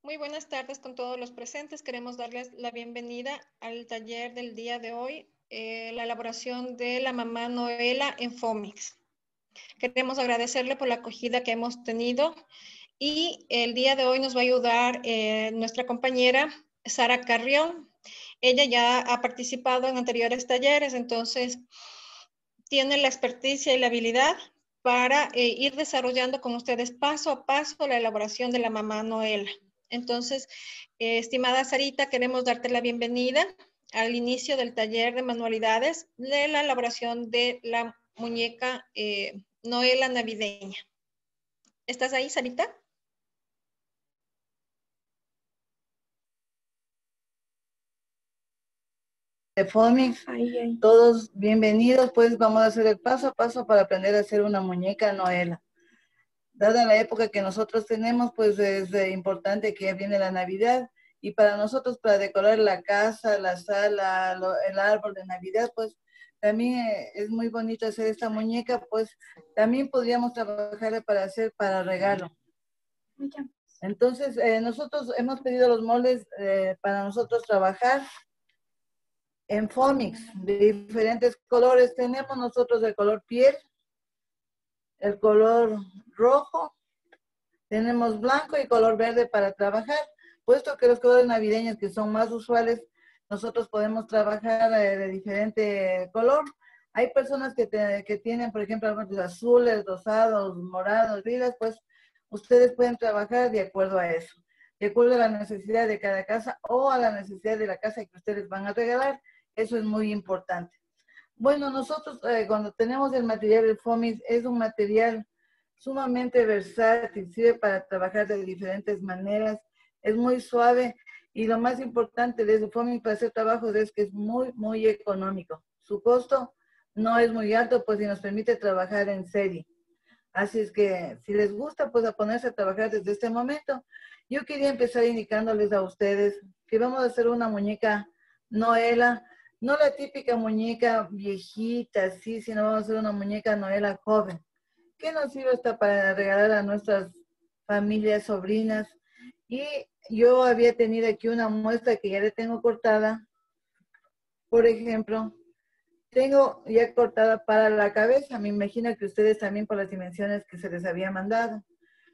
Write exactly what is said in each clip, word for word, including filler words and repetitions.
Muy buenas tardes con todos los presentes. Queremos darles la bienvenida al taller del día de hoy, eh, la elaboración de la mamá Noela en Fomix. Queremos agradecerle por la acogida que hemos tenido y el día de hoy nos va a ayudar eh, nuestra compañera Sara Carrión. Ella ya ha participado en anteriores talleres, entonces tiene la experticia y la habilidad para eh, ir desarrollando con ustedes paso a paso la elaboración de la mamá Noela. Entonces, eh, estimada Sarita, queremos darte la bienvenida al inicio del taller de manualidades de la elaboración de la muñeca eh, Noela navideña. ¿Estás ahí, Sarita? De Fomix, ay, ay. Todos bienvenidos, pues vamos a hacer el paso a paso para aprender a hacer una muñeca Noela. Dada la época que nosotros tenemos, pues es eh, importante que viene la Navidad, y para nosotros, para decorar la casa, la sala, lo, el árbol de Navidad, pues también eh, es muy bonito hacer esta muñeca, pues también podríamos trabajar para hacer para regalo. Entonces, eh, nosotros hemos pedido los moldes eh, para nosotros trabajar en Fomix, de diferentes colores. Tenemos nosotros el color piel, el color rojo, tenemos blanco y color verde para trabajar, puesto que los colores navideños que son más usuales, nosotros podemos trabajar eh, de diferente color. Hay personas que, te, que tienen, por ejemplo, azules, rosados, morados, lilas, pues ustedes pueden trabajar de acuerdo a eso, de acuerdo a la necesidad de cada casa o a la necesidad de la casa que ustedes van a regalar. Eso es muy importante. Bueno, nosotros eh, cuando tenemos el material de Fomix, es un material sumamente versátil, sirve para trabajar de diferentes maneras, es muy suave, y lo más importante de ese Fomix para hacer trabajos es que es muy, muy económico. Su costo no es muy alto, pues y nos permite trabajar en serie. Así es que si les gusta, pues a ponerse a trabajar desde este momento. Yo quería empezar indicándoles a ustedes que vamos a hacer una muñeca Noela, no la típica muñeca viejita, sí, sino vamos a hacer una muñeca Noela joven. ¿Qué nos sirve hasta para regalar a nuestras familias, sobrinas? Y yo había tenido aquí una muestra que ya le tengo cortada. Por ejemplo, tengo ya cortada para la cabeza. Me imagino que ustedes también por las dimensiones que se les había mandado.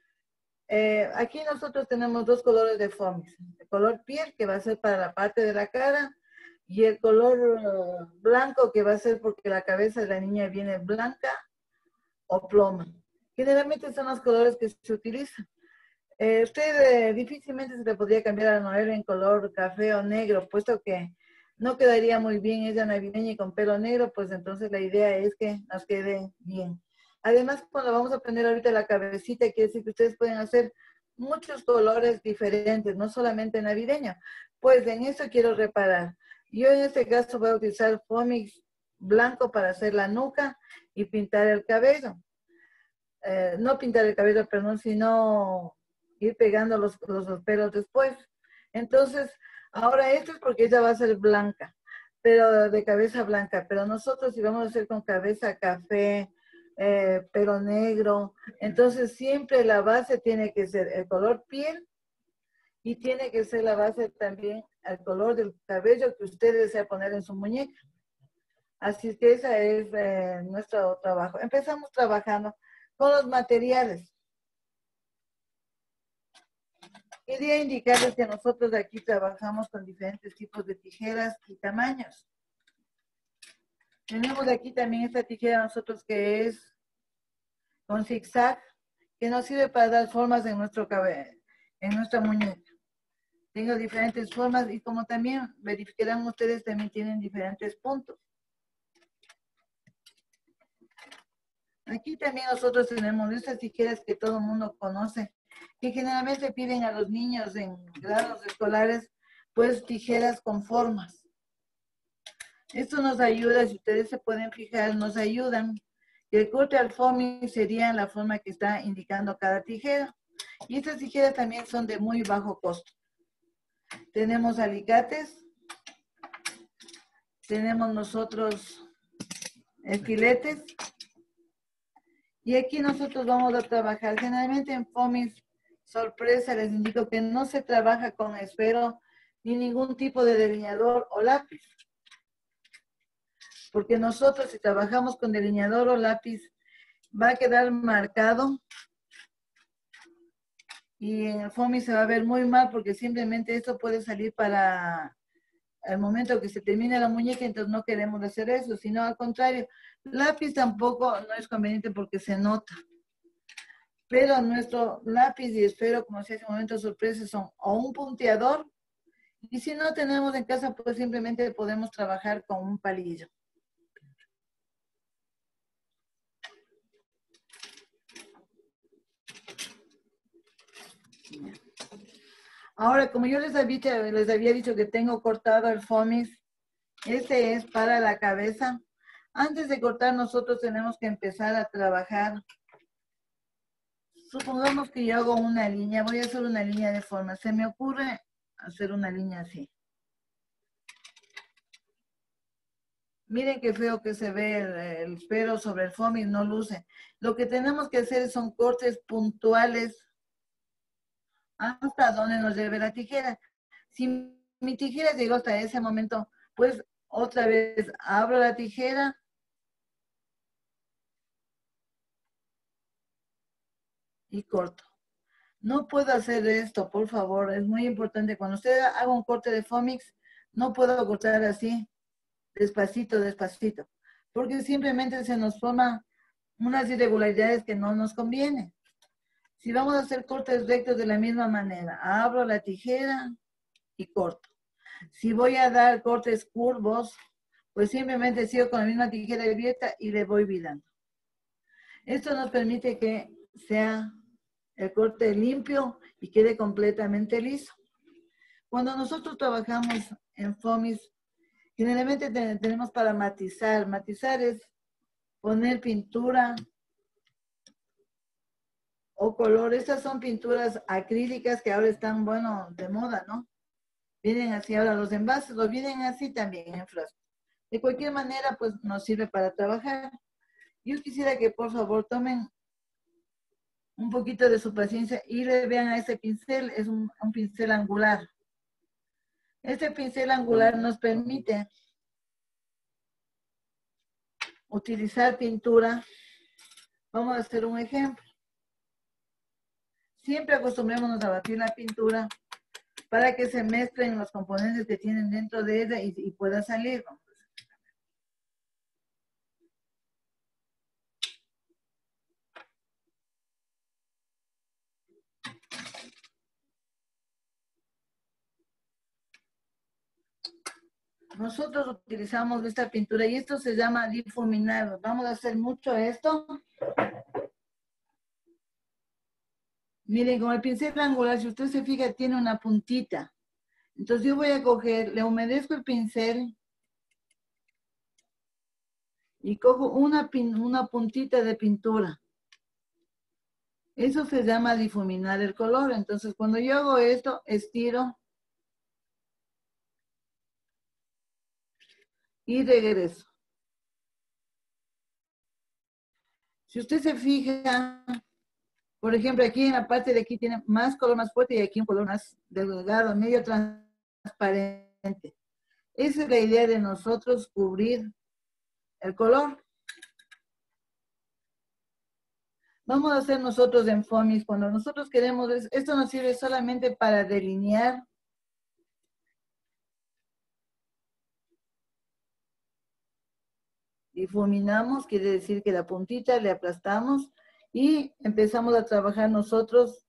Eh, aquí nosotros tenemos dos colores de Fomix. El color piel, que va a ser para la parte de la cara, y el color uh, blanco, que va a ser porque la cabeza de la niña viene blanca o ploma. Generalmente son los colores que se utilizan. Eh, usted eh, difícilmente se le podría cambiar a Noel en color café o negro, puesto que no quedaría muy bien ella navideña y con pelo negro, pues entonces la idea es que nos quede bien. Además, cuando vamos a poner ahorita la cabecita, quiere decir que ustedes pueden hacer muchos colores diferentes, no solamente navideño. Pues en eso quiero reparar. Yo en este caso voy a utilizar Fomix blanco para hacer la nuca y pintar el cabello. Eh, no pintar el cabello, perdón, sino ir pegando los, los, los pelos después. Entonces, ahora esto es porque ella va a ser blanca, pero de cabeza blanca. Pero nosotros si vamos a hacer con cabeza café, eh, pelo negro, entonces siempre la base tiene que ser el color piel y tiene que ser la base también el color del cabello que usted desea poner en su muñeca. Así que ese es eh, nuestro trabajo. Empezamos trabajando con los materiales. Quería indicarles que nosotros aquí trabajamos con diferentes tipos de tijeras y tamaños. Tenemos aquí también esta tijera nosotros que es con zigzag, que nos sirve para dar formas en nuestro cabello, en nuestra muñeca. Tengo diferentes formas y como también verificarán ustedes, también tienen diferentes puntos. Aquí también nosotros tenemos estas tijeras que todo el mundo conoce, que generalmente piden a los niños en grados escolares, pues tijeras con formas. Esto nos ayuda, si ustedes se pueden fijar, nos ayudan. El corte al Fomix sería la forma que está indicando cada tijera. Y estas tijeras también son de muy bajo costo. Tenemos alicates, tenemos nosotros estiletes. Y aquí nosotros vamos a trabajar, generalmente en Fomix sorpresa, les indico que no se trabaja con esfero ni ningún tipo de delineador o lápiz. Porque nosotros si trabajamos con delineador o lápiz, va a quedar marcado y en el foamy se va a ver muy mal porque simplemente esto puede salir para el momento que se termine la muñeca, entonces no queremos hacer eso, sino al contrario, lápiz tampoco no es conveniente porque se nota. Pero nuestro lápiz y esfero, como decía hace un momento, sorpresa, son o un punteador, y si no tenemos en casa, pues simplemente podemos trabajar con un palillo. Ahora, como yo les había, les había dicho que tengo cortado el foamy, este es para la cabeza. Antes de cortar, nosotros tenemos que empezar a trabajar. Supongamos que yo hago una línea, voy a hacer una línea de forma. Se me ocurre hacer una línea así. Miren qué feo que se ve el, el esfero sobre el foamy, no luce. Lo que tenemos que hacer son cortes puntuales hasta donde nos lleve la tijera. Si mi tijera llegó hasta ese momento, pues otra vez abro la tijera y corto. No puedo hacer esto, por favor, es muy importante. Cuando usted haga un corte de foamy, no puedo cortar así, despacito, despacito, porque simplemente se nos forman unas irregularidades que no nos conviene. Si vamos a hacer cortes rectos de la misma manera, abro la tijera y corto. Si voy a dar cortes curvos, pues simplemente sigo con la misma tijera abierta y le voy virando. Esto nos permite que sea el corte limpio y quede completamente liso. Cuando nosotros trabajamos en foamy, generalmente tenemos para matizar. Matizar es poner pintura o color. Estas son pinturas acrílicas que ahora están, bueno, de moda, ¿no? Vienen así ahora los envases, o vienen así también en frascos. De cualquier manera, pues nos sirve para trabajar. Yo quisiera que por favor tomen un poquito de su paciencia y le vean a este pincel, es un, un pincel angular. Este pincel angular nos permite utilizar pintura. Vamos a hacer un ejemplo. Siempre acostumbrémonos a batir la pintura para que se mezclen los componentes que tienen dentro de ella y, y pueda salir. Nosotros utilizamos esta pintura y esto se llama difuminar. Vamos a hacer mucho esto. Miren, con el pincel angular, si usted se fija, tiene una puntita. Entonces yo voy a coger, le humedezco el pincel y cojo una, una puntita de pintura. Eso se llama difuminar el color. Entonces cuando yo hago esto, estiro y regreso. Si usted se fija, por ejemplo, aquí en la parte de aquí tiene más color más fuerte y aquí un color más delgado, medio transparente. Esa es la idea de nosotros cubrir el color. Vamos a hacer nosotros en foamy, cuando nosotros queremos, esto nos sirve solamente para delinear. Difuminamos, quiere decir que la puntita le aplastamos y empezamos a trabajar nosotros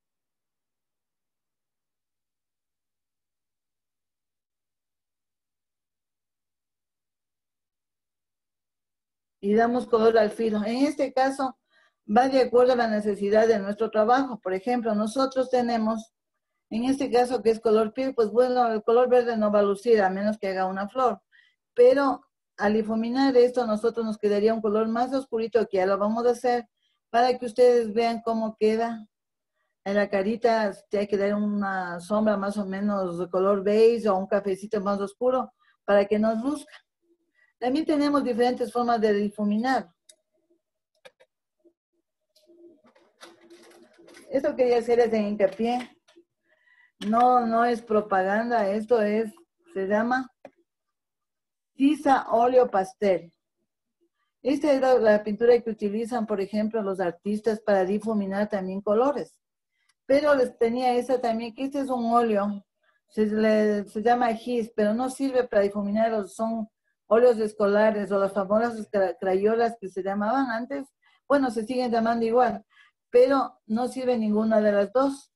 y damos color al filo. En este caso, va de acuerdo a la necesidad de nuestro trabajo. Por ejemplo, nosotros tenemos, en este caso que es color piel, pues bueno, el color verde no va a lucir a menos que haga una flor. Pero al difuminar esto, a nosotros nos quedaría un color más oscurito, que ya lo vamos a hacer, para que ustedes vean cómo queda. En la carita hay que dar una sombra más o menos de color beige o un cafecito más oscuro para que nos luzca. También tenemos diferentes formas de difuminar. Esto quería hacerles en hincapié. No, no es propaganda, esto es, se llama tiza óleo pastel. Esta es la, la pintura que utilizan, por ejemplo, los artistas para difuminar también colores. Pero les tenía esta también, que este es un óleo, se, le, se llama gis, pero no sirve para difuminar, los, son óleos escolares o las famosas crayolas que se llamaban antes. Bueno, se siguen llamando igual, pero no sirve ninguna de las dos.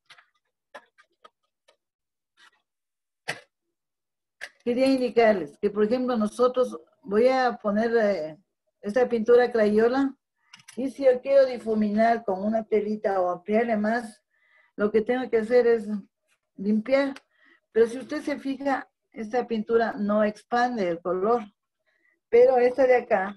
Quería indicarles que, por ejemplo, nosotros, voy a poner eh, esta pintura crayola, y si yo quiero difuminar con una telita o ampliarle más, lo que tengo que hacer es limpiar. Pero si usted se fija, esta pintura no expande el color. Pero esta de acá,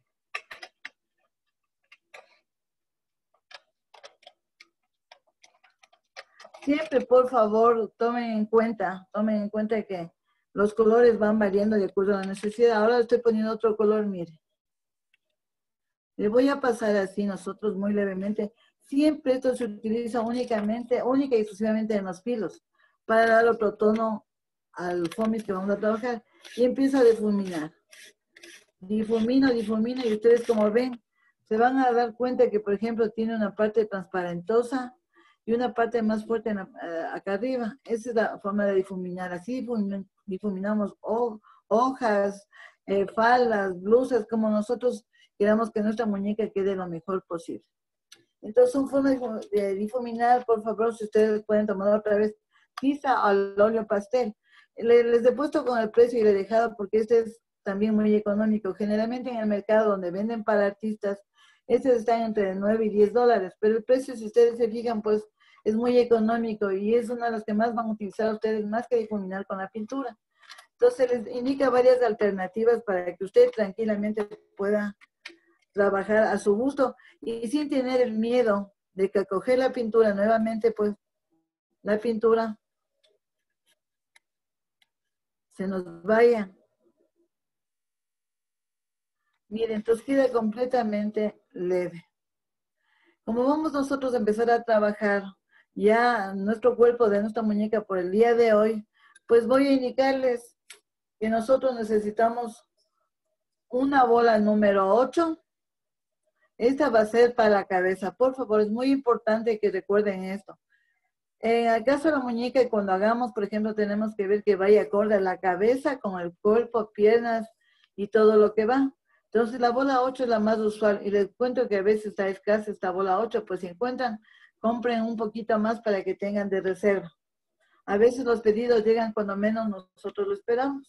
siempre, por favor, tomen en cuenta, tomen en cuenta que los colores van variando de acuerdo a la necesidad. Ahora estoy poniendo otro color, mire. Le voy a pasar así nosotros muy levemente. Siempre esto se utiliza únicamente, única y exclusivamente en los filos, para dar otro tono al foamy que vamos a trabajar. Y empiezo a difuminar. Difumino, difumino, y ustedes como ven, se van a dar cuenta que, por ejemplo, tiene una parte transparentosa y una parte más fuerte en la, uh, acá arriba. Esa es la forma de difuminar. Así difuminamos ho hojas, eh, faldas, blusas, como nosotros queramos que nuestra muñeca quede lo mejor posible. Entonces, son formas de difuminar. Por favor, si ustedes pueden tomar otra vez tiza al óleo pastel. Les, les he puesto con el precio y le he dejado porque este es también muy económico. Generalmente en el mercado donde venden para artistas, estos están entre nueve y diez dólares, pero el precio, si ustedes se fijan, pues es muy económico y es uno de los que más van a utilizar ustedes, más que difuminar con la pintura. Entonces les indica varias alternativas para que usted tranquilamente pueda trabajar a su gusto y sin tener el miedo de que al coger la pintura nuevamente, pues la pintura se nos vaya. Miren, entonces queda completamente leve. Como vamos nosotros a empezar a trabajar ya nuestro cuerpo de nuestra muñeca por el día de hoy, pues voy a indicarles que nosotros necesitamos una bola número ocho. Esta va a ser para la cabeza. Por favor, es muy importante que recuerden esto. En el caso de la muñeca, cuando hagamos, por ejemplo, tenemos que ver que vaya acorde a la cabeza con el cuerpo, piernas y todo lo que va. Entonces, la bola ocho es la más usual. Y les cuento que a veces está escasa esta bola ocho, pues si encuentran, compren un poquito más para que tengan de reserva. A veces los pedidos llegan cuando menos nosotros lo esperamos.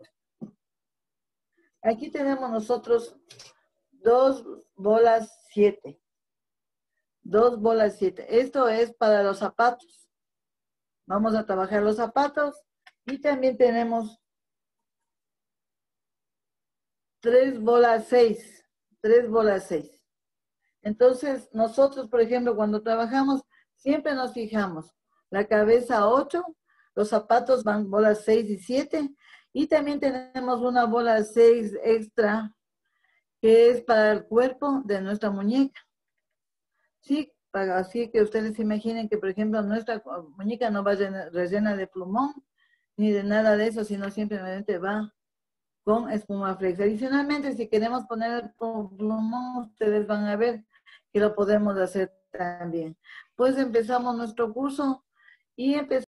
Aquí tenemos nosotros dos bolas siete. Dos bolas siete. Esto es para los zapatos. Vamos a trabajar los zapatos. Y también tenemos tres bolas seis. Tres bolas seis. Entonces, nosotros, por ejemplo, cuando trabajamos, siempre nos fijamos. La cabeza ocho, los zapatos van bolas seis y siete. Y también tenemos una bola seis extra, que es para el cuerpo de nuestra muñeca. Sí, para así que ustedes imaginen que, por ejemplo, nuestra muñeca no va rellena de plumón, ni de nada de eso, sino simplemente va con espuma flex. Adicionalmente, si queremos poner el plumón, ustedes van a ver que lo podemos hacer también. Pues empezamos nuestro curso y empezamos.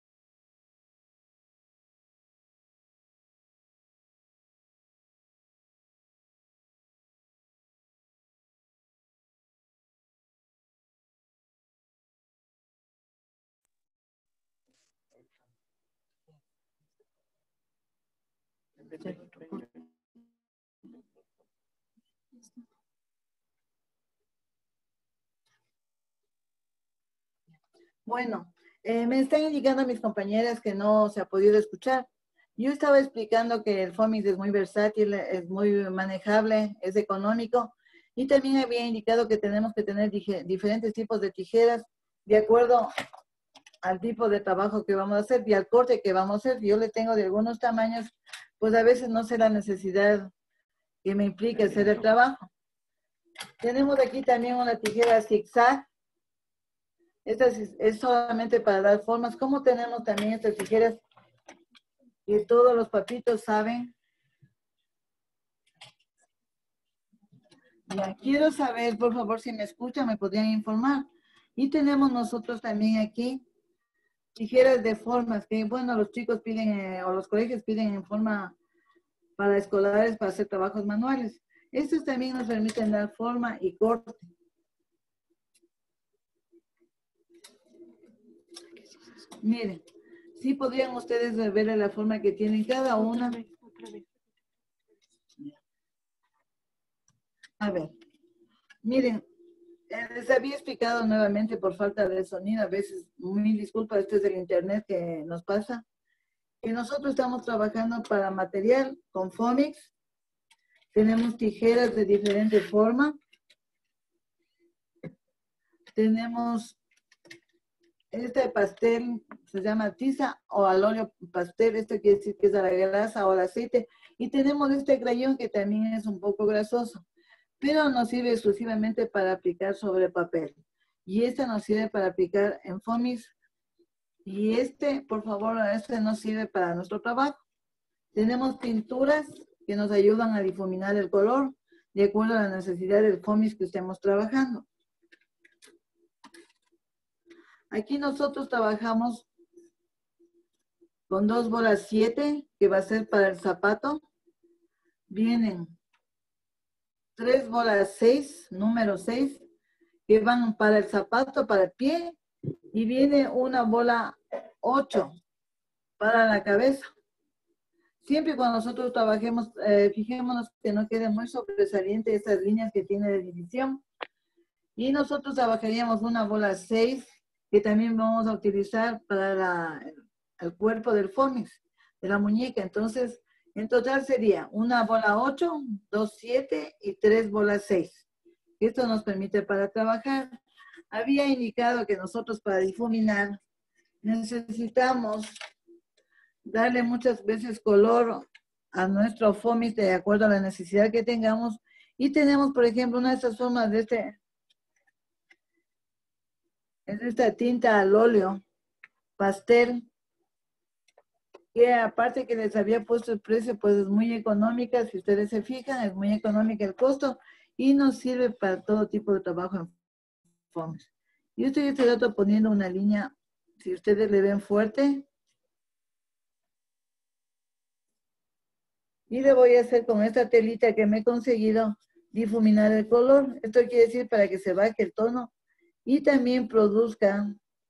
Bueno, eh, me están indicando a mis compañeras que no se ha podido escuchar. Yo estaba explicando que el Fomix es muy versátil, es muy manejable, es económico, y también había indicado que tenemos que tener diferentes tipos de tijeras de acuerdo al tipo de trabajo que vamos a hacer y al corte que vamos a hacer. Yo le tengo de algunos tamaños, pues a veces no sé la necesidad que me implique hacer el trabajo. Tenemos aquí también una tijera zigzag. Esta es, es solamente para dar formas. Como tenemos también estas tijeras que todos los papitos saben. Ya, quiero saber, por favor, si me escuchan, me podrían informar. Y tenemos nosotros también aquí tijeras de formas, que bueno, los chicos piden, eh, o los colegios piden en forma para escolares, para hacer trabajos manuales. Estos también nos permiten dar forma y corte. Miren, sí podrían ustedes ver la forma que tienen cada una. A ver, miren, eh, les había explicado nuevamente por falta de sonido, a veces, mil disculpas, esto es del internet que nos pasa, que nosotros estamos trabajando para material con Fomix, tenemos tijeras de diferente forma, tenemos este pastel, se llama tiza o al óleo pastel, esto quiere decir que es a la grasa o al aceite, y tenemos este crayón que también es un poco grasoso, pero nos sirve exclusivamente para aplicar sobre papel. Y este nos sirve para aplicar en Fomix. Y este, por favor, este nos sirve para nuestro trabajo. Tenemos pinturas que nos ayudan a difuminar el color de acuerdo a la necesidad del Fomix que estemos trabajando. Aquí nosotros trabajamos con dos bolas siete, que va a ser para el zapato. Vienen tres bolas seis, número seis, que van para el zapato, para el pie. Y viene una bola ocho para la cabeza. Siempre cuando nosotros trabajemos, eh, fijémonos que no quede muy sobresaliente estas líneas que tiene de división. Y nosotros trabajaríamos una bola seis, que también vamos a utilizar para la, el cuerpo del Fomix, de la muñeca. Entonces, en total sería una bola ocho, dos siete y tres bolas seis. Esto nos permite para trabajar. Había indicado que nosotros para difuminar necesitamos darle muchas veces color a nuestro Fomix de acuerdo a la necesidad que tengamos. Y tenemos, por ejemplo, una de estas formas de este, es esta tinta al óleo pastel, que aparte que les había puesto el precio, pues es muy económica. Si ustedes se fijan, es muy económica el costo y nos sirve para todo tipo de trabajo en Fomix. Yo estoy este dato poniendo una línea, si ustedes le ven fuerte. Y le voy a hacer con esta telita que me he conseguido difuminar el color. Esto quiere decir para que se baje el tono y también produzca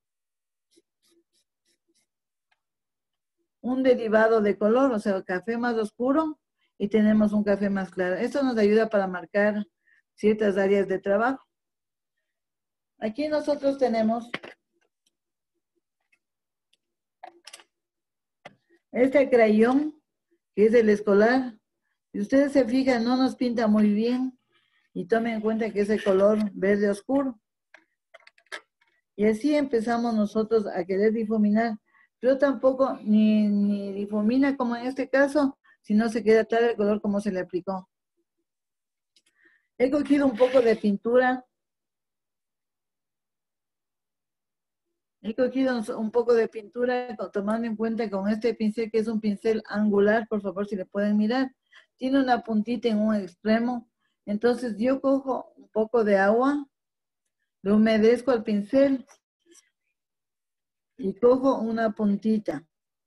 un derivado de color, o sea, café más oscuro y tenemos un café más claro. Esto nos ayuda para marcar ciertas áreas de trabajo. Aquí nosotros tenemos este crayón, que es el escolar. Si ustedes se fijan, no nos pinta muy bien y tomen en cuenta que es el color verde oscuro. Y así empezamos nosotros a querer difuminar, pero tampoco ni, ni difumina como en este caso, si no se queda tal el color como se le aplicó. He cogido un poco de pintura. He cogido un poco de pintura tomando en cuenta con este pincel, que es un pincel angular, por favor si le pueden mirar. Tiene una puntita en un extremo. Entonces yo cojo un poco de agua, lo humedezco al pincel y cojo una puntita.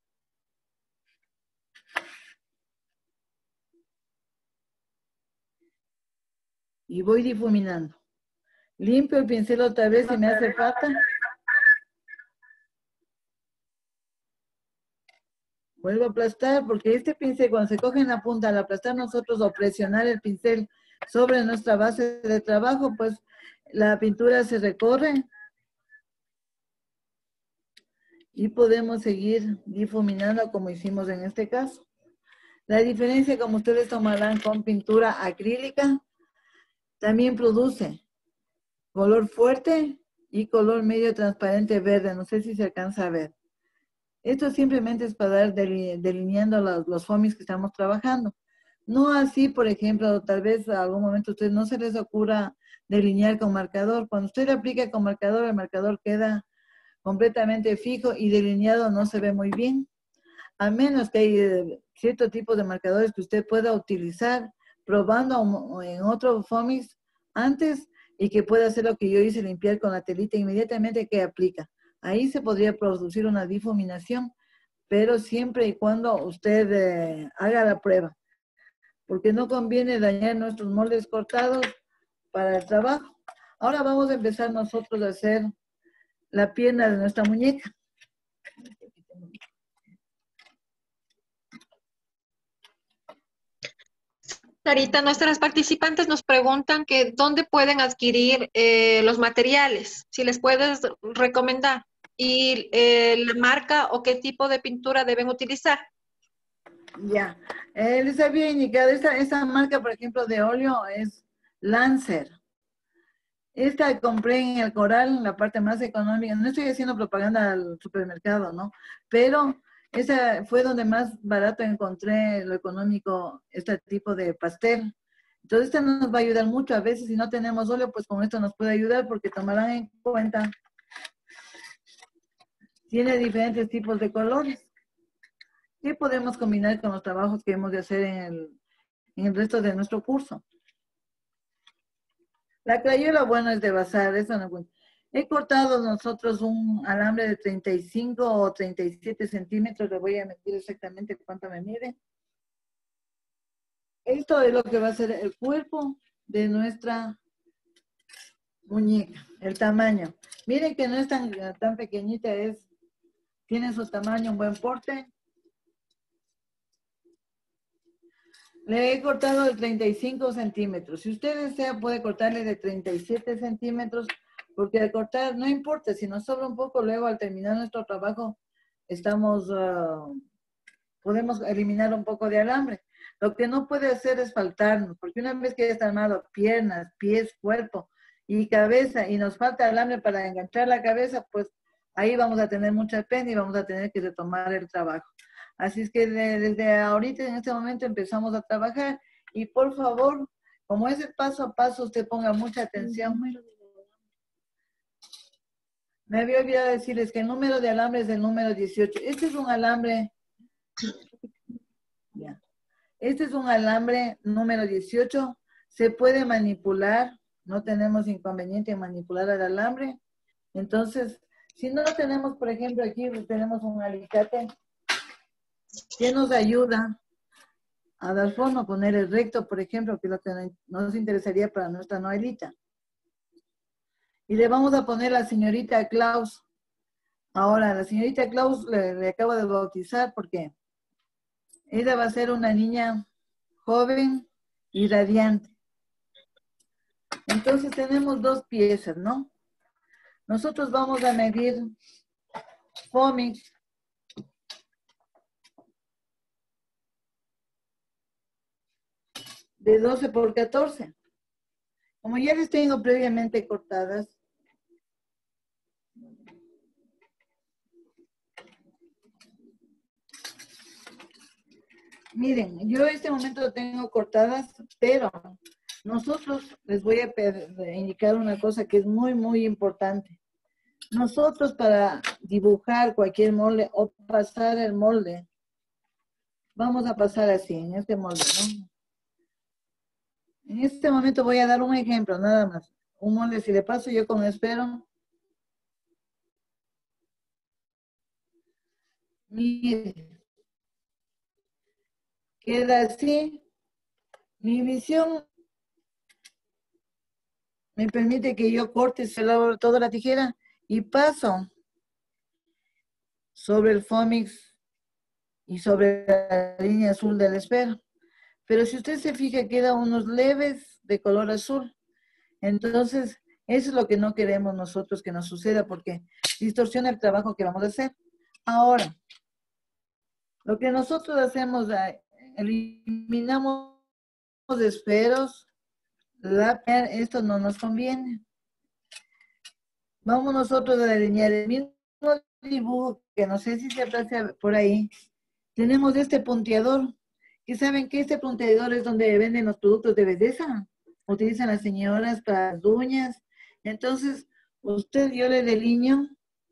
Y voy difuminando. Limpio el pincel otra vez si me hace falta. Vuelvo a aplastar, porque este pincel cuando se coge en la punta, al aplastar nosotros o presionar el pincel sobre nuestra base de trabajo, pues la pintura se recorre y podemos seguir difuminando como hicimos en este caso. La diferencia, como ustedes tomarán con pintura acrílica, también produce color fuerte y color medio transparente verde. No sé si se alcanza a ver. Esto simplemente es para dar delineando los, los Fomix que estamos trabajando. No así, por ejemplo, tal vez a algún momento a ustedes no se les ocurra delinear con marcador. Cuando usted le aplica con marcador, el marcador queda completamente fijo y delineado no se ve muy bien. A menos que hay eh, cierto tipo de marcadores que usted pueda utilizar probando en otro Fomix antes y que pueda hacer lo que yo hice, limpiar con la telita inmediatamente que aplica. Ahí se podría producir una difuminación, pero siempre y cuando usted eh, haga la prueba, porque no conviene dañar nuestros moldes cortados para el trabajo. Ahora vamos a empezar nosotros a hacer la pierna de nuestra muñeca. Sarita, nuestras participantes nos preguntan que dónde pueden adquirir eh, los materiales, si les puedes recomendar, y eh, la marca o qué tipo de pintura deben utilizar. Ya, eh, les había indicado, esta, esta marca, por ejemplo, de óleo es Lancer. Esta compré en el Coral, la parte más económica. No estoy haciendo propaganda al supermercado, ¿no? Pero esa fue donde más barato encontré lo económico, este tipo de pastel. Entonces, esta nos va a ayudar mucho. A veces, si no tenemos óleo, pues con esto nos puede ayudar porque tomarán en cuenta. Tiene diferentes tipos de colores. ¿Qué podemos combinar con los trabajos que hemos de hacer en el, en el resto de nuestro curso? La crayola, bueno, es de bazar, eso no cuenta. He cortado nosotros un alambre de treinta y cinco o treinta y siete centímetros, le voy a medir exactamente cuánto me mide. Esto es lo que va a ser el cuerpo de nuestra muñeca, el tamaño. Miren que no es tan, tan pequeñita, es, tiene su tamaño, un buen porte. Le he cortado de treinta y cinco centímetros. Si usted desea, puede cortarle de treinta y siete centímetros, porque al cortar, no importa, si nos sobra un poco, luego al terminar nuestro trabajo, estamos, uh, podemos eliminar un poco de alambre. Lo que no puede hacer es faltarnos, porque una vez que ya está armado piernas, pies, cuerpo y cabeza, y nos falta alambre para enganchar la cabeza, pues ahí vamos a tener mucha pena y vamos a tener que retomar el trabajo. Así es que de, desde ahorita, en este momento, empezamos a trabajar. Y por favor, como es el paso a paso, usted ponga mucha atención. Me había olvidado decirles que el número de alambre es el número dieciocho. Este es un alambre... Ya. Este es un alambre número dieciocho. Se puede manipular. No tenemos inconveniente en manipular el alambre. Entonces, si no tenemos, por ejemplo, aquí tenemos un alicate que nos ayuda a dar forma, poner el recto, por ejemplo, que es lo que nos interesaría para nuestra Noelita. Y le vamos a poner la señorita Klaus. Ahora, la señorita Klaus le, le acabo de bautizar porque ella va a ser una niña joven y radiante. Entonces tenemos dos piezas, ¿no? Nosotros vamos a medir Fomix de doce por catorce. Como ya les tengo previamente cortadas, miren, yo en este momento tengo cortadas, pero nosotros les voy a indicar una cosa que es muy, muy importante. Nosotros para dibujar cualquier molde o pasar el molde, vamos a pasar así, en este molde, ¿no? En este momento voy a dar un ejemplo, nada más. Un molde, si le paso yo con esfero. Mire. Queda así. Mi visión me permite que yo corte toda la tijera y paso sobre el Fomix y sobre la línea azul del esfero. Pero si usted se fija, queda unos leves de color azul. Entonces, eso es lo que no queremos nosotros que nos suceda porque distorsiona el trabajo que vamos a hacer. Ahora, lo que nosotros hacemos, eliminamos esferos, lápiz, esto no nos conviene. Vamos nosotros a delinear el mismo dibujo, que no sé si se aprecia por ahí. Tenemos este punteador, ¿Y saben que este punteador es donde venden los productos de belleza? Utilizan las señoras para las uñas. Entonces, usted, yo le delineo.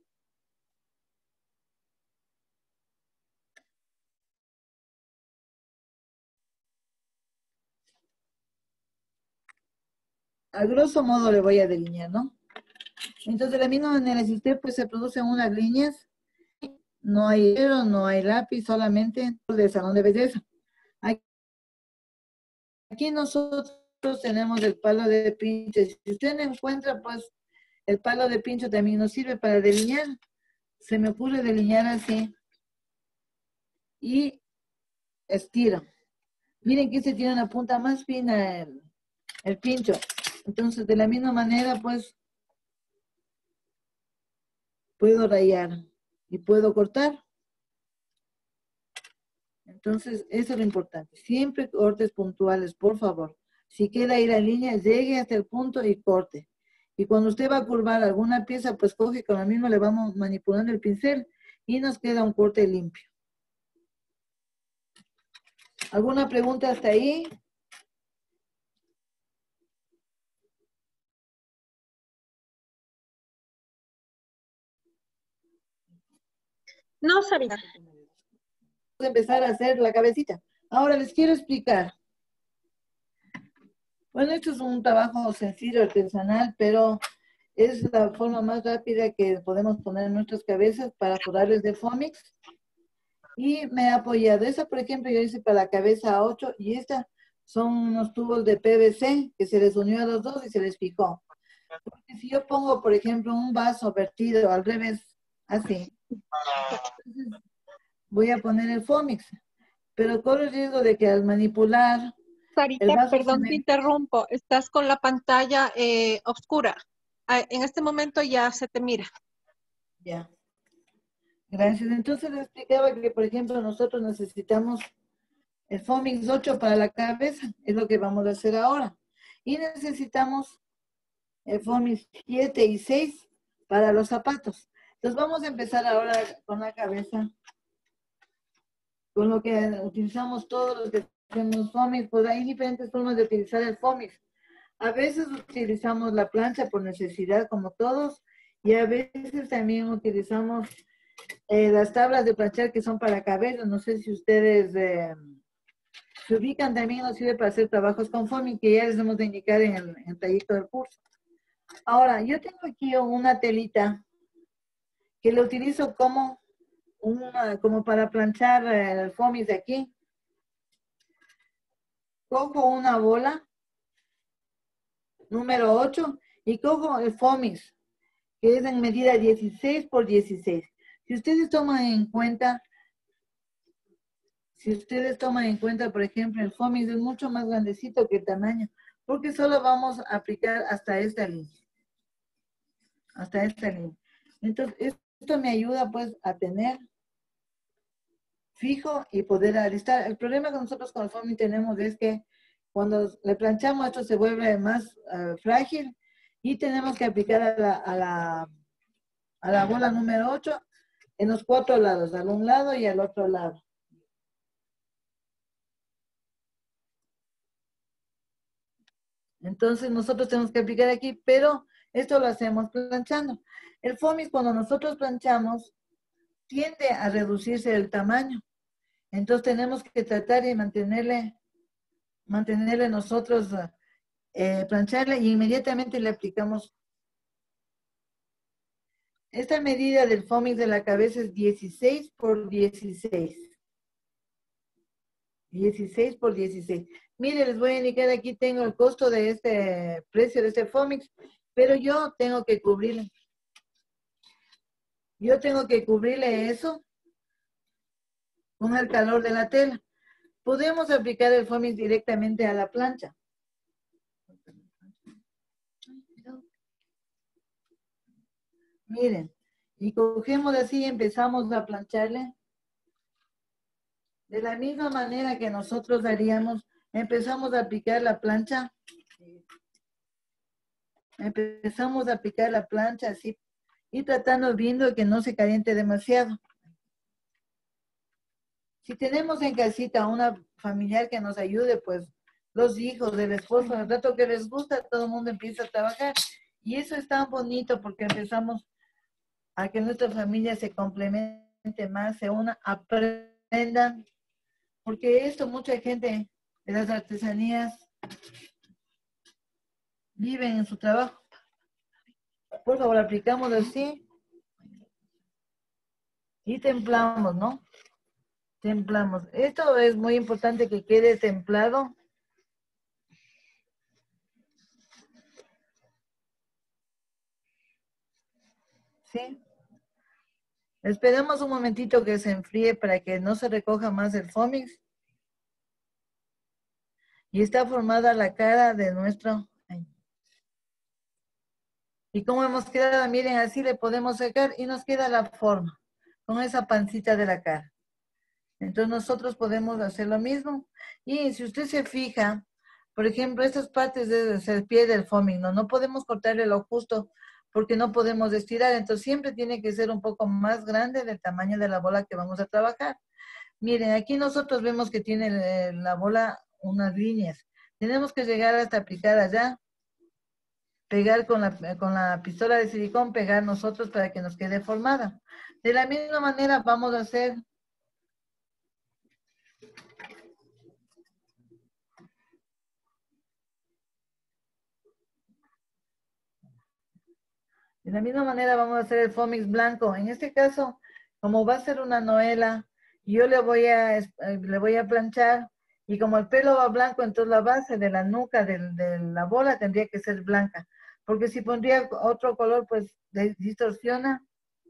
A grosso modo le voy a delinear, ¿no? Entonces, de la misma manera, si usted pues se producen unas líneas, no hay hilo, no hay lápiz, solamente de salón de belleza. Aquí nosotros tenemos el palo de pincho. Si usted no encuentra, pues, el palo de pincho también nos sirve para delinear. Se me ocurre delinear así. Y estiro. Miren que se tiene una punta más fina el, el pincho. Entonces, de la misma manera, pues, puedo rayar y puedo cortar. Entonces, eso es lo importante. Siempre cortes puntuales, por favor. Si queda ahí la línea, llegue hasta el punto y corte. Y cuando usted va a curvar alguna pieza, pues coge con lo mismo, le vamos manipulando el pincel y nos queda un corte limpio. ¿Alguna pregunta hasta ahí? No sabía. Vamos a empezar a hacer la cabecita. Ahora les quiero explicar. Bueno, esto es un trabajo sencillo, artesanal, pero es la forma más rápida que podemos poner en nuestras cabezas para curarles de Fomix. Y me he apoyado. Esa, por ejemplo, yo hice para la cabeza ocho y esta son unos tubos de P V C que se les unió a los dos y se les fijó. Porque si yo pongo, por ejemplo, un vaso vertido al revés, así, voy a poner el Fomix, pero corre el riesgo de que al manipular el Sarita, vaso se perdón, te me... interrumpo. Estás con la pantalla eh, oscura. Ah, en este momento ya se te mira. Ya, gracias. Entonces les explicaba que, por ejemplo, nosotros necesitamos el Fomix ocho para la cabeza, es lo que vamos a hacer ahora. Y necesitamos el Fomix siete y seis para los zapatos. Entonces vamos a empezar ahora con la cabeza, con lo que utilizamos todos los que hacemos Fomix. Pues hay diferentes formas de utilizar el Fomix. A veces utilizamos la plancha por necesidad, como todos, y a veces también utilizamos eh, las tablas de planchar que son para cabello. No sé si ustedes eh, se ubican, también nos sirve para hacer trabajos con Fomix, que ya les hemos de indicar en el, en el trayecto del curso. Ahora, yo tengo aquí una telita que lo utilizo como, una, como para planchar el Fomix de aquí. Cojo una bola, número ocho, y cojo el Fomix, que es en medida dieciséis por dieciséis. Si ustedes toman en cuenta, si ustedes toman en cuenta, por ejemplo, el Fomix es mucho más grandecito que el tamaño, porque solo vamos a aplicar hasta esta línea. Hasta esta línea. Entonces, esto me ayuda pues a tener fijo y poder alistar. El problema que nosotros con el Fomix tenemos es que cuando le planchamos esto se vuelve más uh, frágil y tenemos que aplicar a la, a, la, a la bola número ocho en los cuatro lados, al un lado y al otro lado. Entonces nosotros tenemos que aplicar aquí, pero esto lo hacemos planchando. El Fomix cuando nosotros planchamos tiende a reducirse el tamaño. Entonces tenemos que tratar de mantenerle, mantenerle nosotros, eh, plancharle y inmediatamente le aplicamos. Esta medida del Fomix de la cabeza es dieciséis por dieciséis. dieciséis por dieciséis. Mire, les voy a indicar, aquí tengo el costo de este precio de este Fomix, pero yo tengo que cubrirle. Yo tengo que cubrirle eso con el calor de la tela. Podemos aplicar el Fomix directamente a la plancha. Miren, y cogemos así y empezamos a plancharle. De la misma manera que nosotros haríamos, empezamos a aplicar la plancha. Empezamos a aplicar la plancha así y tratando, viendo que no se caliente demasiado. Si tenemos en casita una familiar que nos ayude, pues los hijos, el esposo, el rato que les gusta, todo el mundo empieza a trabajar. Y eso es tan bonito porque empezamos a que nuestra familia se complemente más, se una, aprendan. Porque esto, mucha gente de las artesanías viven en su trabajo. Por favor, aplicamos así y templamos, ¿no? Templamos. Esto es muy importante que quede templado. ¿Sí? Esperemos un momentito que se enfríe para que no se recoja más el Foamix. Y está formada la cara de nuestro... Y como hemos quedado, miren, así le podemos sacar y nos queda la forma, con esa pancita de la cara. Entonces nosotros podemos hacer lo mismo. Y si usted se fija, por ejemplo, estas partes del pie del foaming, ¿no? No podemos cortarle lo justo porque no podemos estirar. Entonces siempre tiene que ser un poco más grande del tamaño de la bola que vamos a trabajar. Miren, aquí nosotros vemos que tiene la bola unas líneas. Tenemos que llegar hasta aplicar allá, pegar con la, con la pistola de silicón, pegar nosotros para que nos quede formada. De la misma manera vamos a hacer... De la misma manera vamos a hacer el Foamix blanco. En este caso, como va a ser una noela, yo le voy a, le voy a planchar y como el pelo va blanco, entonces la base de la nuca de, de la bola tendría que ser blanca. Porque si pondría otro color, pues distorsiona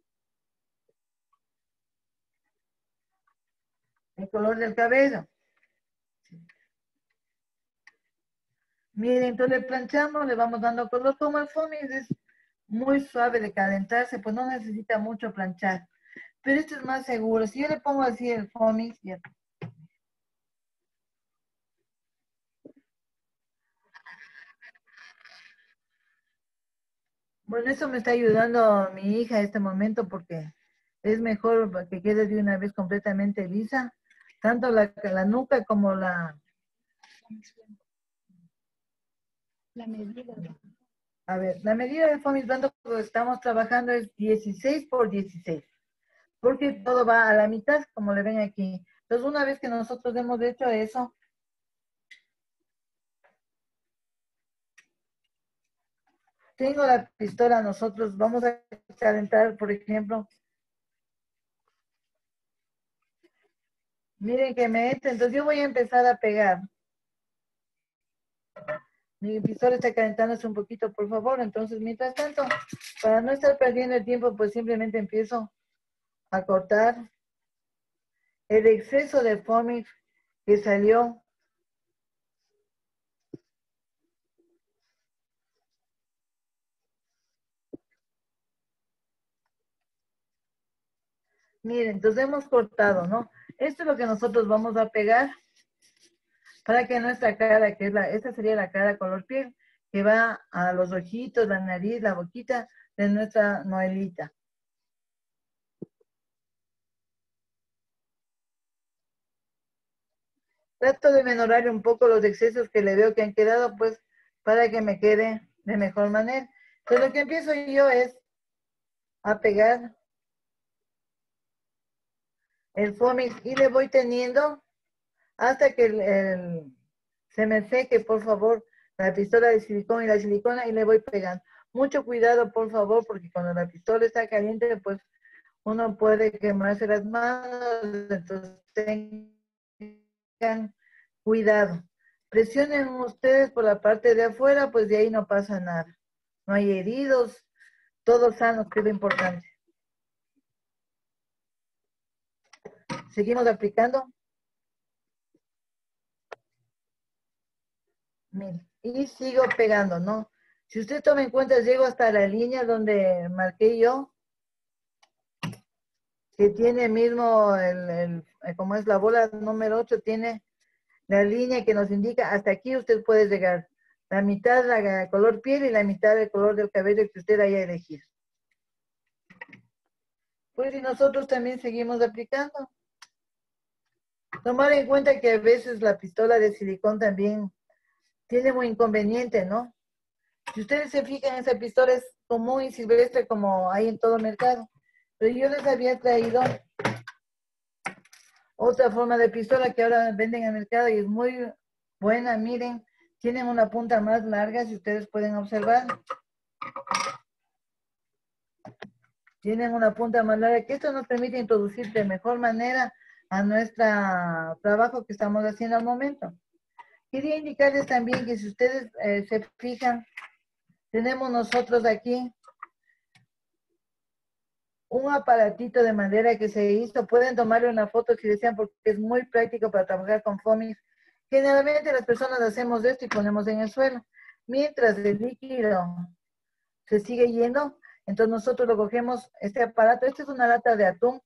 el color del cabello. Miren, entonces le planchamos, le vamos dando color. Como el Foamix es muy suave de calentarse, pues no necesita mucho planchar. Pero esto es más seguro. Si yo le pongo así el Foamix, ya. Bueno, eso me está ayudando mi hija en este momento porque es mejor que quede de una vez completamente lisa, tanto la, la nuca como la... La medida. A ver, la medida del Foamix blanco que estamos trabajando es dieciséis por dieciséis, porque todo va a la mitad, como le ven aquí. Entonces, una vez que nosotros hemos hecho eso, tengo la pistola, nosotros vamos a calentar, por ejemplo. Miren que me entra, entonces yo voy a empezar a pegar. Mi pistola está calentándose un poquito, por favor. Entonces, mientras tanto, para no estar perdiendo el tiempo, pues simplemente empiezo a cortar el exceso de Foamix que salió. Miren, entonces hemos cortado, ¿no? Esto es lo que nosotros vamos a pegar para que nuestra cara, que es la, esta sería la cara color piel, que va a los ojitos, la nariz, la boquita de nuestra Noelita. Trato de menorar un poco los excesos que le veo que han quedado, pues, para que me quede de mejor manera. Entonces, lo que empiezo yo es a pegar el Foamix y le voy teniendo hasta que el, el, se me seque, por favor, la pistola de silicón y la silicona y le voy pegando. Mucho cuidado, por favor, porque cuando la pistola está caliente, pues uno puede quemarse las manos, entonces tengan cuidado. Presionen ustedes por la parte de afuera, pues de ahí no pasa nada. No hay heridos, todos sanos, que es lo importante. Seguimos aplicando. Mire, y sigo pegando, ¿no? Si usted toma en cuenta, llego hasta la línea donde marqué yo, que tiene mismo, el, el, como es la bola número ocho, tiene la línea que nos indica, hasta aquí usted puede llegar. La mitad de color piel y la mitad del color del cabello que usted haya elegido. Pues y nosotros también seguimos aplicando. Tomar en cuenta que a veces la pistola de silicón también tiene un inconveniente, ¿no? Si ustedes se fijan, esa pistola es común y silvestre como hay en todo el mercado. Pero yo les había traído otra forma de pistola que ahora venden en el mercado y es muy buena. Miren, tienen una punta más larga, si ustedes pueden observar. Tienen una punta más larga, que esto nos permite introducir de mejor manera a nuestro trabajo que estamos haciendo al momento. Quería indicarles también que si ustedes eh, se fijan, tenemos nosotros aquí un aparatito de madera que se hizo. Pueden tomarle una foto si desean porque es muy práctico para trabajar con foamix. Generalmente las personas hacemos esto y ponemos en el suelo. Mientras el líquido se sigue yendo, entonces nosotros lo cogemos, este aparato, esta es una lata de atún,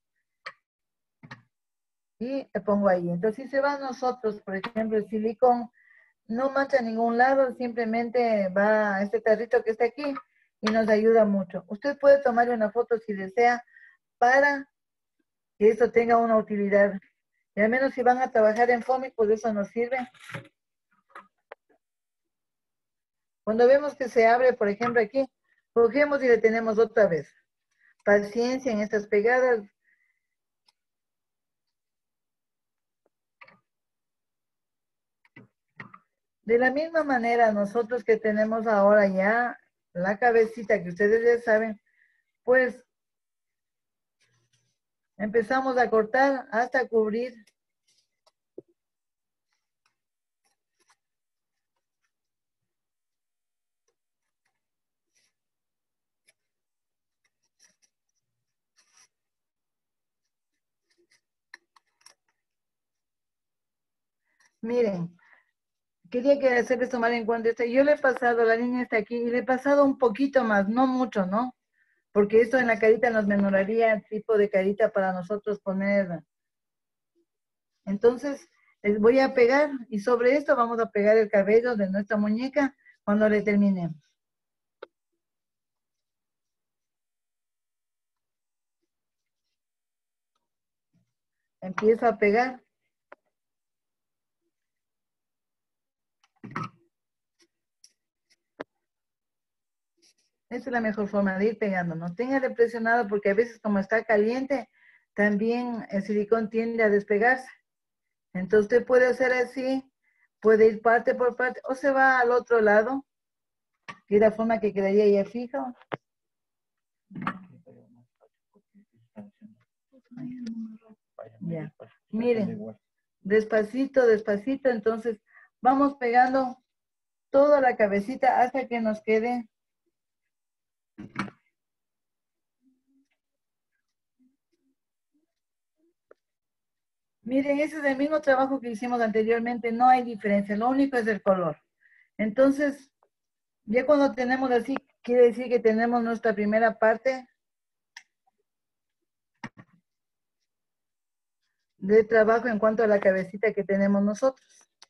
y le pongo ahí. Entonces si se va a nosotros, por ejemplo, el silicón, no mancha a ningún lado, simplemente va a este tarrito que está aquí y nos ayuda mucho. Usted puede tomarle una foto si desea para que esto tenga una utilidad. Y al menos si van a trabajar en foamix, pues eso nos sirve. Cuando vemos que se abre, por ejemplo, aquí, cogemos y le tenemos otra vez. Paciencia en estas pegadas. De la misma manera, nosotros que tenemos ahora ya la cabecita que ustedes ya saben, pues empezamos a cortar hasta cubrir. Miren, quería que hacerles tomar en cuenta esto. Yo le he pasado, la línea está aquí, y le he pasado un poquito más, no mucho, ¿no? Porque esto en la carita nos menoraría el tipo de carita para nosotros poner. Entonces, les voy a pegar y sobre esto vamos a pegar el cabello de nuestra muñeca cuando le terminemos. Empiezo a pegar. Esa es la mejor forma de ir pegando. No téngale presionado porque a veces como está caliente, también el silicón tiende a despegarse. Entonces usted puede hacer así, puede ir parte por parte o se va al otro lado, que es la forma que quedaría ya fijo. Ya. Miren, despacito, despacito, entonces vamos pegando toda la cabecita hasta que nos quede. Miren, ese es el mismo trabajo que hicimos anteriormente, no hay diferencia, lo único es el color. Entonces, ya cuando tenemos así, quiere decir que tenemos nuestra primera parte de trabajo en cuanto a la cabecita que tenemos nosotros.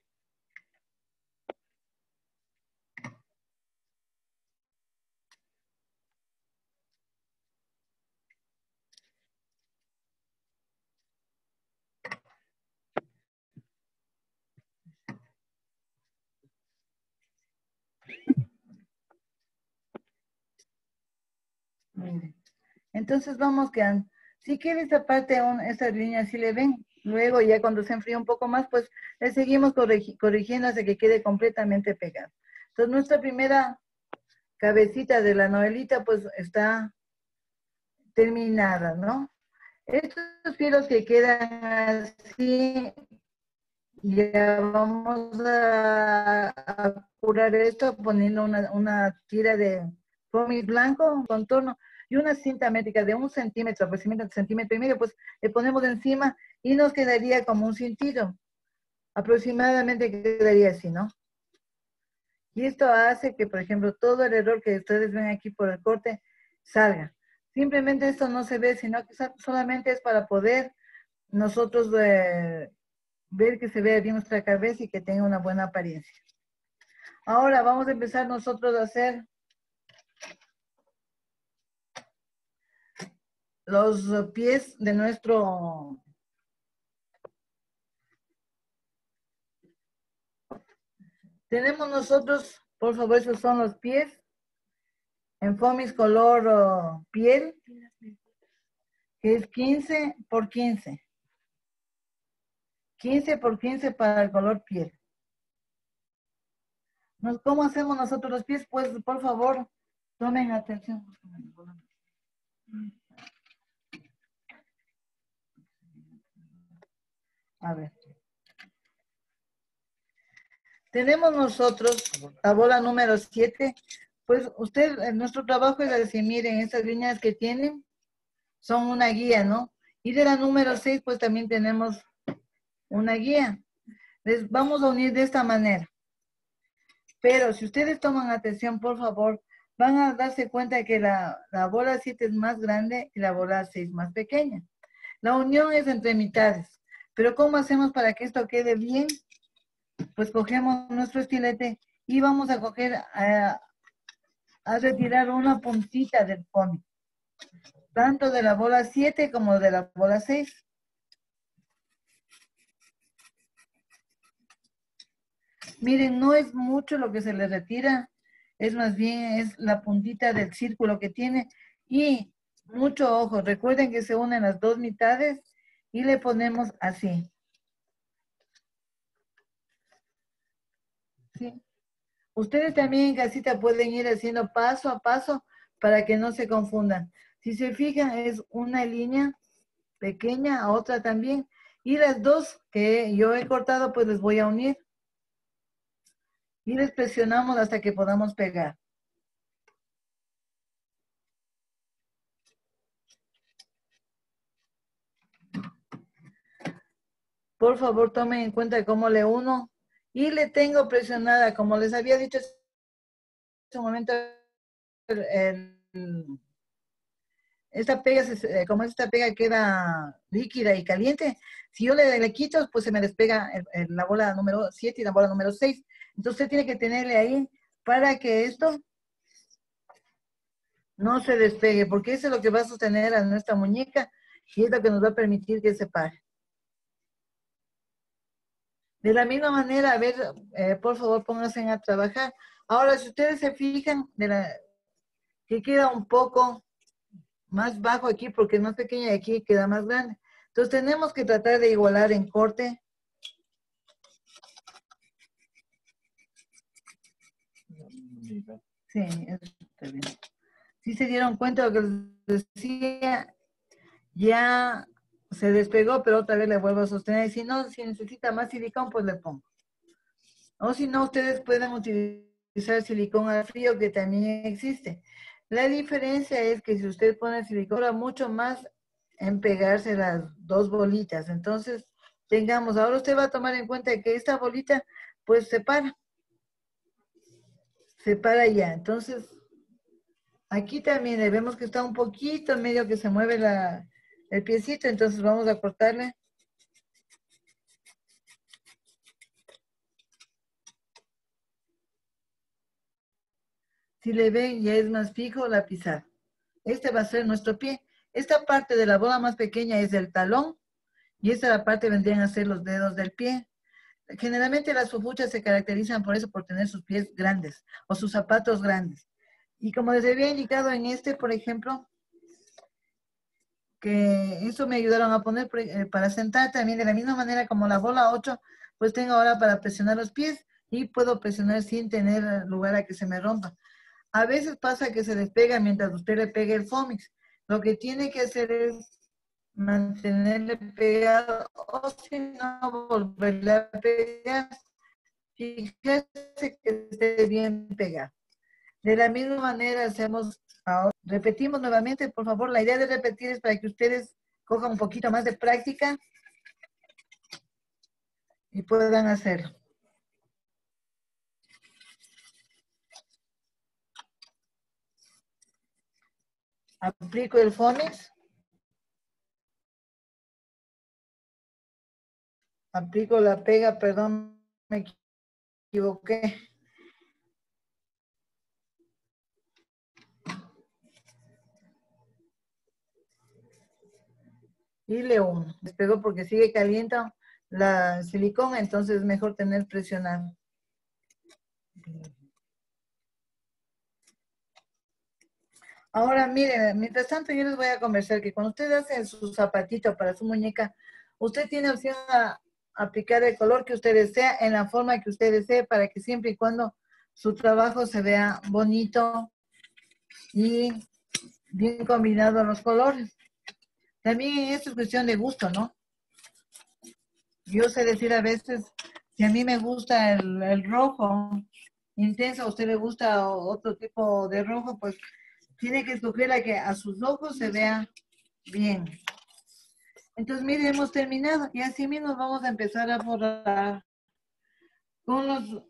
Miren. Entonces vamos quedando. Si quiere esta parte, esta línea, si le ven, luego ya cuando se enfría un poco más, pues le seguimos corrigi corrigiendo hasta que quede completamente pegado. Entonces nuestra primera cabecita de la novelita pues está terminada, ¿no? Estos filos que quedan así, ya vamos a, a curar esto poniendo una, una tira de foamy blanco, contorno, y una cinta métrica de un centímetro, aproximadamente un centímetro y medio, pues le ponemos encima y nos quedaría como un cintillo. Aproximadamente quedaría así, ¿no? Y esto hace que, por ejemplo, todo el error que ustedes ven aquí por el corte salga. Simplemente esto no se ve, sino que solamente es para poder nosotros eh, ver que se vea bien nuestra cabeza y que tenga una buena apariencia. Ahora vamos a empezar nosotros a hacer los pies de nuestro Tenemos nosotros, por favor, esos son los pies. En Foamix color oh, piel, que es quince por quince. quince por quince para el color piel. ¿Cómo hacemos nosotros los pies? Pues, por favor, tomen atención. A ver. Tenemos nosotros la bola número siete. Pues usted, nuestro trabajo es así, miren, estas líneas que tienen son una guía, ¿no? Y de la número seis, pues también tenemos una guía. Les vamos a unir de esta manera. Pero si ustedes toman atención, por favor, van a darse cuenta que la, la bola siete es más grande y la bola seis más pequeña. La unión es entre mitades. Pero ¿cómo hacemos para que esto quede bien? Pues cogemos nuestro estilete y vamos a coger a, a retirar una puntita del foamy, tanto de la bola siete como de la bola seis. Miren, no es mucho lo que se le retira, es más bien es la puntita del círculo que tiene. Y mucho ojo, recuerden que se unen las dos mitades y le ponemos así. ¿Sí? Ustedes también en casita pueden ir haciendo paso a paso para que no se confundan. Si se fijan, es una línea pequeña, otra también. Y las dos que yo he cortado, pues les voy a unir. Y les presionamos hasta que podamos pegar. Por favor, tomen en cuenta cómo le uno. Y le tengo presionada, como les había dicho hace un momento, el, el, esta pega, como esta pega queda líquida y caliente, si yo le, le quito, pues se me despega el, el, la bola número siete y la bola número seis. Entonces usted tiene que tenerle ahí para que esto no se despegue, porque eso es lo que va a sostener a nuestra muñeca y es lo que nos va a permitir que se pare. De la misma manera, a ver, eh, por favor, pónganse a trabajar. Ahora, si ustedes se fijan, de la, que queda un poco más bajo aquí, porque es más pequeña y aquí queda más grande. Entonces, tenemos que tratar de igualar en corte. Sí, eso está bien. Si se dieron cuenta de lo que les decía, ya se despegó, pero otra vez le vuelvo a sostener. Y si no, si necesita más silicón, pues le pongo. O si no, ustedes pueden utilizar silicón al frío, que también existe. La diferencia es que si usted pone silicón, dura mucho más en pegarse las dos bolitas. Entonces, tengamos, ahora usted va a tomar en cuenta que esta bolita, pues se para. Se para ya. Entonces, aquí también vemos que está un poquito en medio que se mueve la, el piecito. Entonces, vamos a cortarle. Si le ven, ya es más fijo la pisada. Este va a ser nuestro pie. Esta parte de la bola más pequeña es el talón y esta parte vendrían a ser los dedos del pie. Generalmente las fufuchas se caracterizan por eso, por tener sus pies grandes o sus zapatos grandes. Y como les había indicado en este, por ejemplo, que eso me ayudaron a poner para sentar también de la misma manera como la bola ocho, pues tengo ahora para presionar los pies y puedo presionar sin tener lugar a que se me rompa. A veces pasa que se despega mientras usted le pegue el Foamix. Lo que tiene que hacer es mantenerle pegado o si no volverle a pegar. Fíjese que esté bien pegado. De la misma manera hacemos ahora. Repetimos nuevamente, por favor. La idea de repetir es para que ustedes cojan un poquito más de práctica y puedan hacerlo. Aplico el Foamix. Aplico la pega, perdón, me equivoqué. Y le uno. Despegó porque sigue caliente la silicona, entonces es mejor tener presionado. Ahora, miren, mientras tanto yo les voy a conversar que cuando usted hace su zapatito para su muñeca, usted tiene opción a aplicar el color que usted desea en la forma que usted desee para que siempre y cuando su trabajo se vea bonito y bien combinado los colores. También esto es cuestión de gusto, ¿no? Yo sé decir a veces, si a mí me gusta el, el rojo intenso, a usted le gusta otro tipo de rojo, pues tiene que escoger la que a sus ojos se vea bien. Entonces, mire, hemos terminado y así mismo vamos a empezar a borrar con los,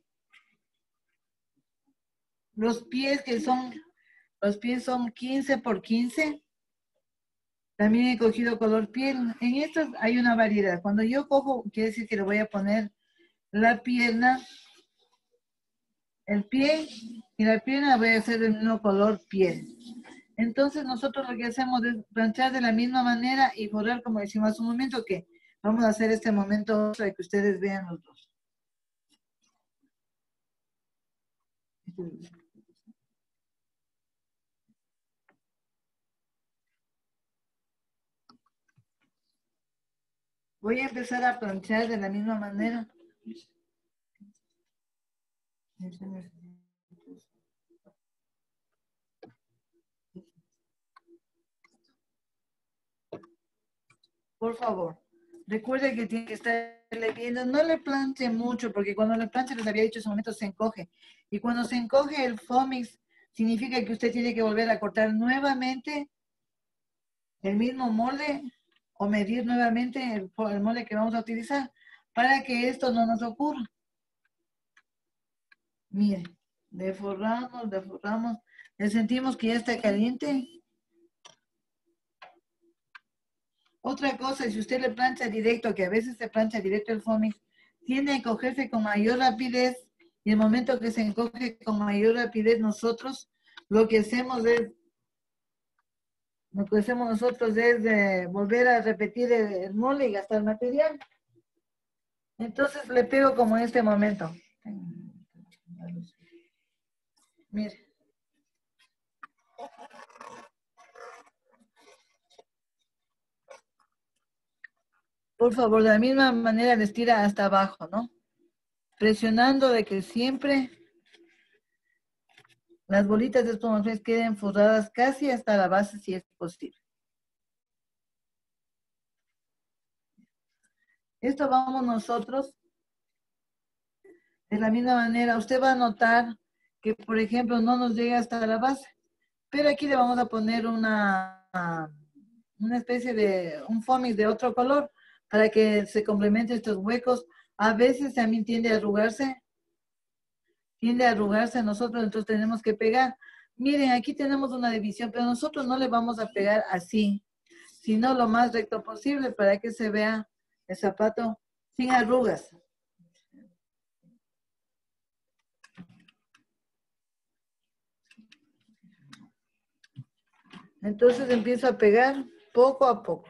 los pies que son, los pies son quince por quince. También he cogido color piel. En estos hay una variedad. Cuando yo cojo, quiere decir que le voy a poner la pierna, el pie y la pierna voy a hacer del mismo color piel. Entonces nosotros lo que hacemos es planchar de la misma manera y borrar, como decimos hace un momento, que vamos a hacer este momento para que ustedes vean los dos. Voy a empezar a planchar de la misma manera. Por favor, recuerde que tiene que estarle viendo. No le planche mucho, porque cuando le planche, les había dicho en su momento, se encoge. Y cuando se encoge el Fomix, significa que usted tiene que volver a cortar nuevamente el mismo molde o medir nuevamente el, el molde que vamos a utilizar para que esto no nos ocurra. Miren, deforramos, deforramos. Le sentimos que ya está caliente. Otra cosa, si usted le plancha directo, que a veces se plancha directo el Fomix, tiende a encogerse con mayor rapidez y el momento que se encoge con mayor rapidez, nosotros lo que hacemos es, lo que hacemos nosotros es de volver a repetir el, el molde y gastar material. Entonces le pego como en este momento. Mire. Por favor, de la misma manera le estira hasta abajo, ¿no? Presionando de que siempre las bolitas de estos queden forradas casi hasta la base si es posible. Esto vamos nosotros. De la misma manera, usted va a notar que, por ejemplo, no nos llega hasta la base. Pero aquí le vamos a poner una, una especie de, un Fomix de otro color para que se complemente estos huecos. A veces también tiende a arrugarse. Tiende a arrugarse nosotros, entonces tenemos que pegar. Miren, aquí tenemos una división, pero nosotros no le vamos a pegar así, sino lo más recto posible para que se vea el zapato sin arrugas. Entonces empiezo a pegar poco a poco.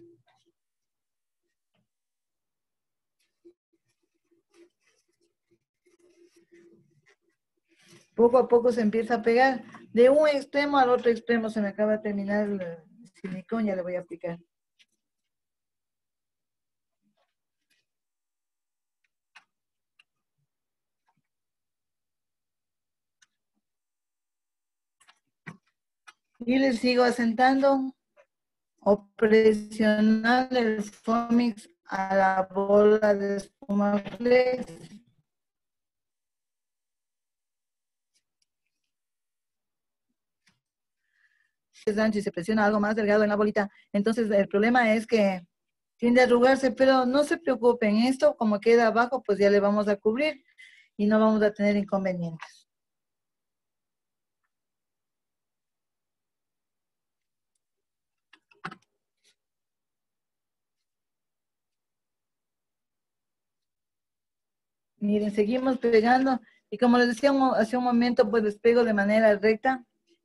Poco a poco se empieza a pegar. De un extremo al otro extremo se me acaba de terminar el silicón, ya le voy a aplicar. Y le sigo asentando o presionando el Fomix a la bola de espuma flex. Es ancho y se presiona algo más delgado en la bolita, entonces el problema es que tiende a arrugarse, pero no se preocupen, esto como queda abajo, pues ya le vamos a cubrir y no vamos a tener inconvenientes. Miren, seguimos pegando y como les decía hace un momento, pues les pego de manera recta.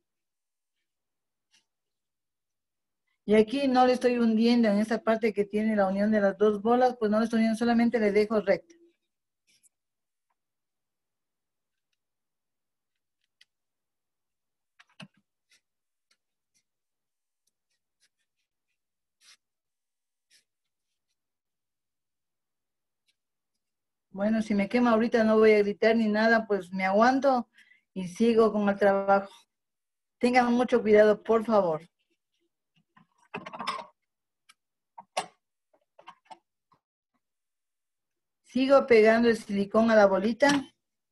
Y aquí no le estoy hundiendo en esa parte que tiene la unión de las dos bolas, pues no le estoy hundiendo, solamente le dejo recta. Bueno, si me quema ahorita no voy a gritar ni nada, pues me aguanto y sigo con el trabajo. Tengan mucho cuidado, por favor. Sigo pegando el silicón a la bolita.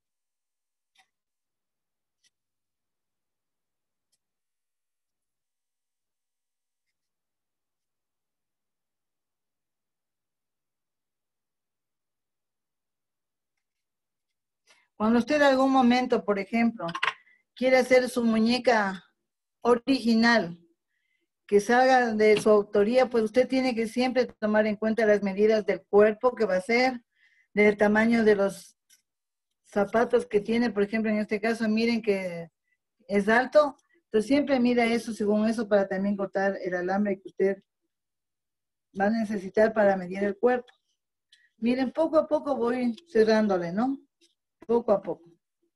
Cuando usted en algún momento, por ejemplo, quiere hacer su muñeca original, que salga de su autoría, pues usted tiene que siempre tomar en cuenta las medidas del cuerpo que va a ser, del tamaño de los zapatos que tiene. Por ejemplo, en este caso, miren que es alto, entonces siempre mira eso, según eso, para también cortar el alambre que usted va a necesitar para medir el cuerpo. Miren, poco a poco voy cerrándole, ¿no? Poco a poco.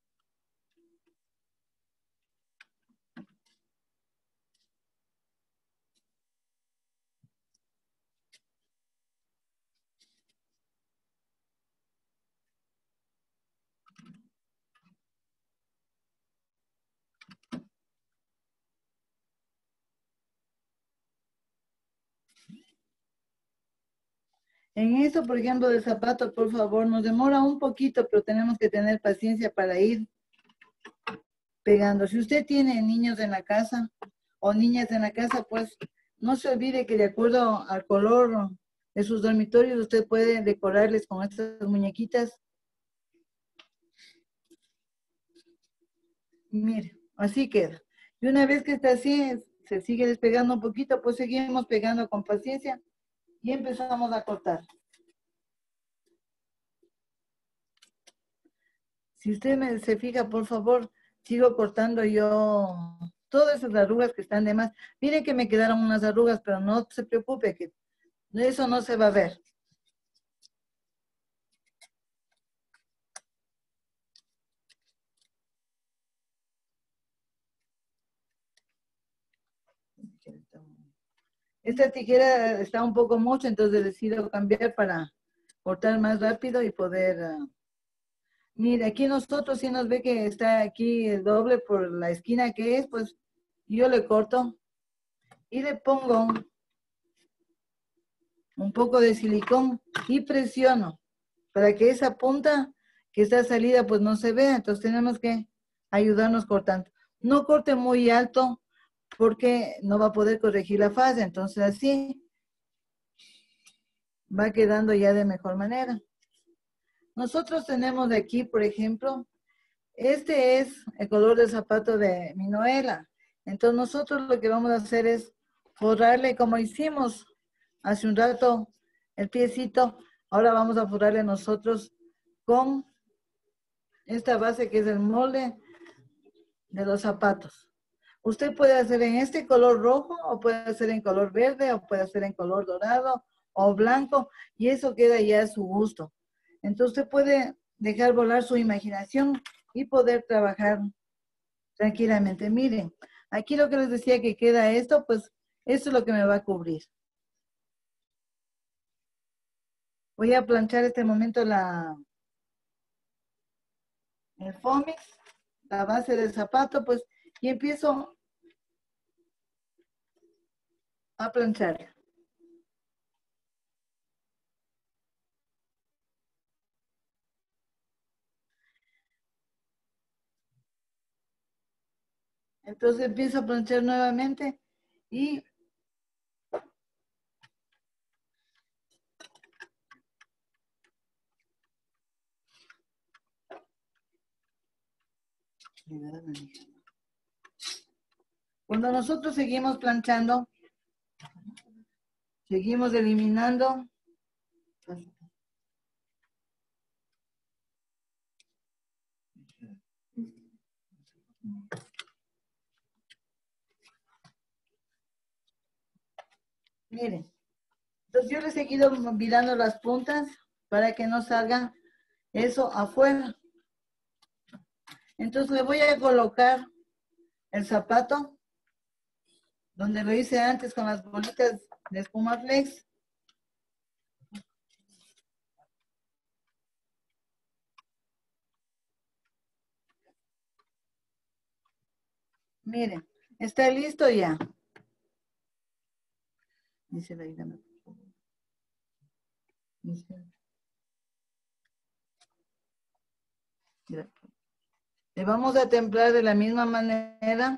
En esto, por ejemplo, del zapato, por favor, nos demora un poquito, pero tenemos que tener paciencia para ir pegando. Si usted tiene niños en la casa o niñas en la casa, pues no se olvide que de acuerdo al color de sus dormitorios, usted puede decorarles con estas muñequitas. Mire, así queda. Y una vez que está así, se sigue despegando un poquito, pues seguimos pegando con paciencia y empezamos a cortar. Si usted me, se fija, por favor, sigo cortando yo todas esas arrugas que están de más. Miren que me quedaron unas arrugas, pero no se preocupe, que eso no se va a ver. Esta tijera está un poco mucho, entonces decido cambiar para cortar más rápido y poder... Uh... Mira, aquí nosotros sí nos ve que está aquí el doble por la esquina que es, pues yo le corto y le pongo un poco de silicón y presiono para que esa punta que está salida pues no se vea. Entonces tenemos que ayudarnos cortando. No corte muy alto porque no va a poder corregir la fase. Entonces así va quedando ya de mejor manera. Nosotros tenemos de aquí, por ejemplo, este es el color del zapato de mi Noela. Entonces nosotros lo que vamos a hacer es forrarle como hicimos hace un rato el piecito. Ahora vamos a forrarle nosotros con esta base que es el molde de los zapatos. Usted puede hacer en este color rojo o puede hacer en color verde o puede hacer en color dorado o blanco y eso queda ya a su gusto. Entonces usted puede dejar volar su imaginación y poder trabajar tranquilamente. Miren, aquí lo que les decía que queda esto, pues esto es lo que me va a cubrir. Voy a planchar este momento la el Fomex, la base del zapato, pues, y empiezo a planchar. Entonces empiezo a planchar nuevamente y cuando nosotros seguimos planchando, seguimos eliminando miren, entonces yo le he seguido mirando las puntas para que no salga eso afuera. Entonces le voy a colocar el zapato donde lo hice antes con las bolitas de espuma flex. Miren, está listo ya. Dice la idea. Le vamos a templar de la misma manera.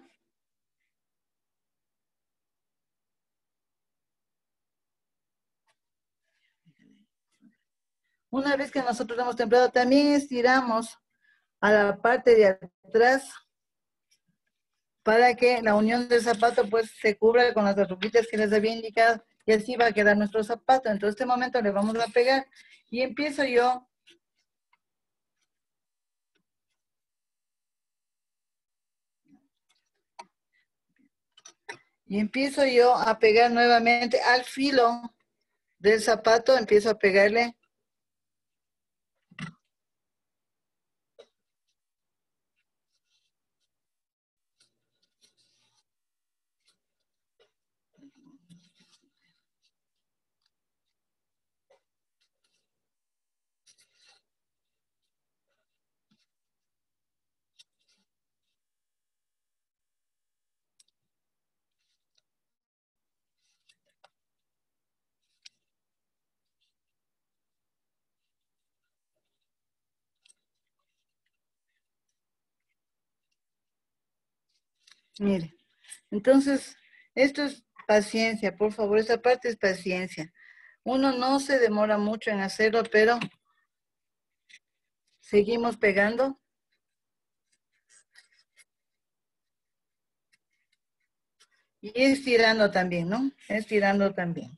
Una vez que nosotros hemos templado, también estiramos a la parte de atrás para que la unión del zapato pues se cubra con las arruguitas que les había indicado y así va a quedar nuestro zapato. Entonces, este momento le vamos a pegar y empiezo yo y empiezo yo a pegar nuevamente al filo del zapato, empiezo a pegarle. Mire, entonces, esto es paciencia, por favor, esta parte es paciencia. Uno no se demora mucho en hacerlo, pero seguimos pegando. Y estirando también, ¿no? Estirando también.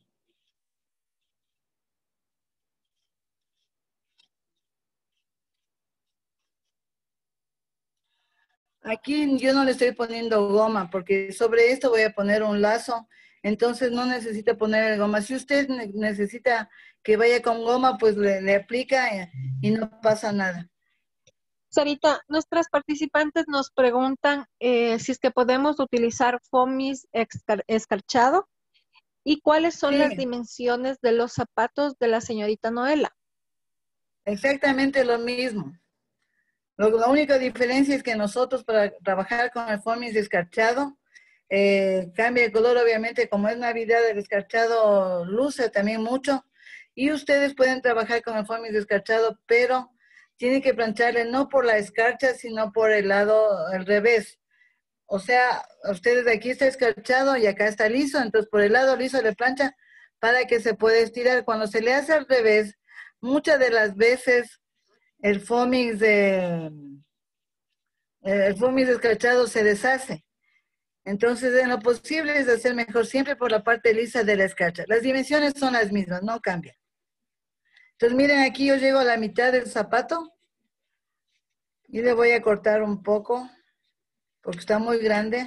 Aquí yo no le estoy poniendo goma, porque sobre esto voy a poner un lazo, entonces no necesita poner goma. Si usted ne necesita que vaya con goma, pues le, le aplica y, y no pasa nada. Sarita, nuestras participantes nos preguntan eh, si es que podemos utilizar fomis escarchado y cuáles son las Sí, dimensiones de los zapatos de la señorita Noela. exactamente lo mismo. Lo, la única diferencia es que nosotros para trabajar con el fomis escarchado, eh, cambia el color, obviamente, como es Navidad, el escarchado luce también mucho. Y ustedes pueden trabajar con el fomis escarchado, pero tienen que plancharle no por la escarcha, sino por el lado, al revés. O sea, ustedes de aquí está escarchado y acá está liso, entonces por el lado liso le plancha para que se pueda estirar. Cuando se le hace al revés, muchas de las veces el fomis de el fomis escarchado se deshace. Entonces, en lo posible es hacer mejor siempre por la parte lisa de la escarcha. Las dimensiones son las mismas, no cambian. Entonces, miren, aquí yo llego a la mitad del zapato y le voy a cortar un poco porque está muy grande.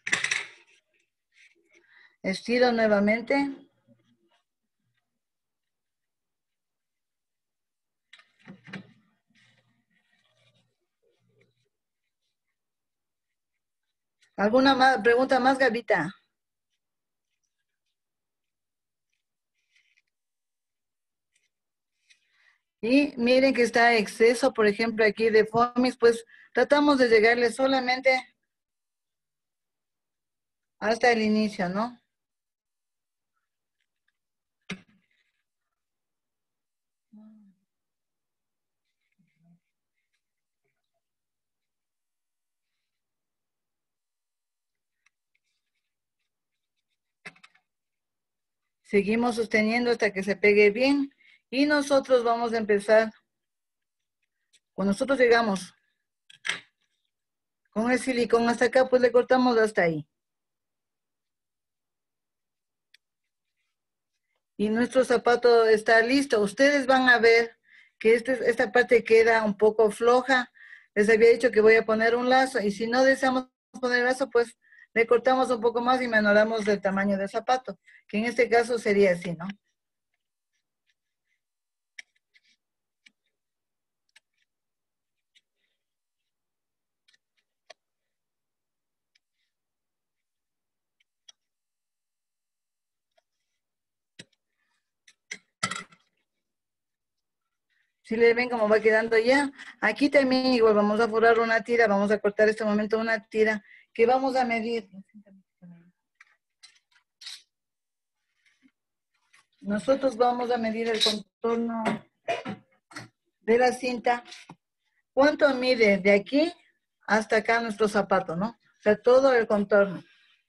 Estiro nuevamente. ¿Alguna más, pregunta más, Gavita? Y miren que está exceso, por ejemplo, aquí de fomis, pues tratamos de llegarle solamente hasta el inicio, ¿no? Seguimos sosteniendo hasta que se pegue bien y nosotros vamos a empezar. Cuando nosotros llegamos con el silicón hasta acá, pues le cortamos hasta ahí. Y nuestro zapato está listo. Ustedes van a ver que este, esta parte queda un poco floja. Les había dicho que voy a poner un lazo y si no deseamos poner el lazo, pues le cortamos un poco más y menoramos el tamaño del zapato, que en este caso sería así, ¿no? Si le ven cómo va quedando ya. Aquí también igual vamos a forrar una tira, vamos a cortar este momento una tira que vamos a medir. Nosotros vamos a medir el contorno de la cinta. ¿Cuánto mide de aquí hasta acá nuestro zapato, no? O sea, todo el contorno.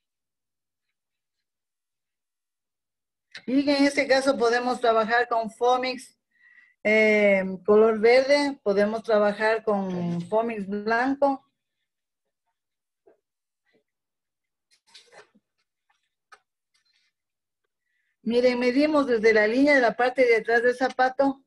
Y en este caso podemos trabajar con Fomix eh, color verde, podemos trabajar con Fomix blanco. Miren, medimos desde la línea de la parte de atrás del zapato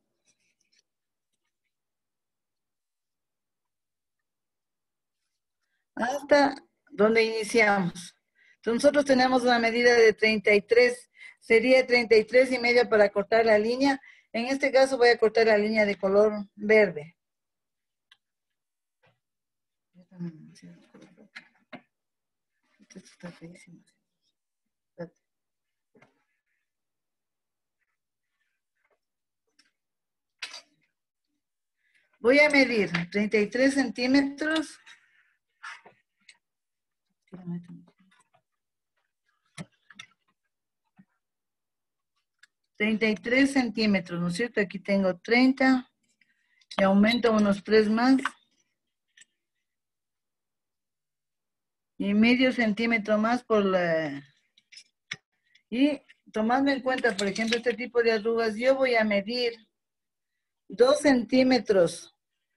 hasta donde iniciamos. Entonces nosotros tenemos una medida de treinta y tres, sería treinta y tres y medio para cortar la línea. En este caso voy a cortar la línea de color verde. Esto está feísimo. Voy a medir treinta y tres centímetros. treinta y tres centímetros, ¿no es cierto? Aquí tengo treinta. Y aumento unos tres más. Y medio centímetro más por la... Y tomando en cuenta, por ejemplo, este tipo de arrugas, yo voy a medir dos centímetros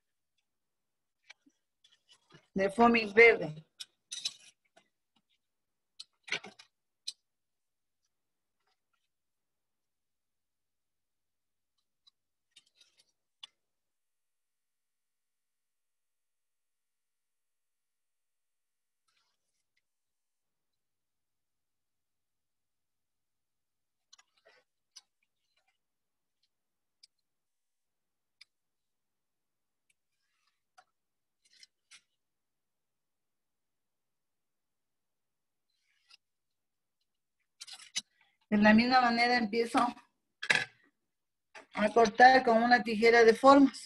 de Fomix verde. De la misma manera empiezo a cortar con una tijera de formas.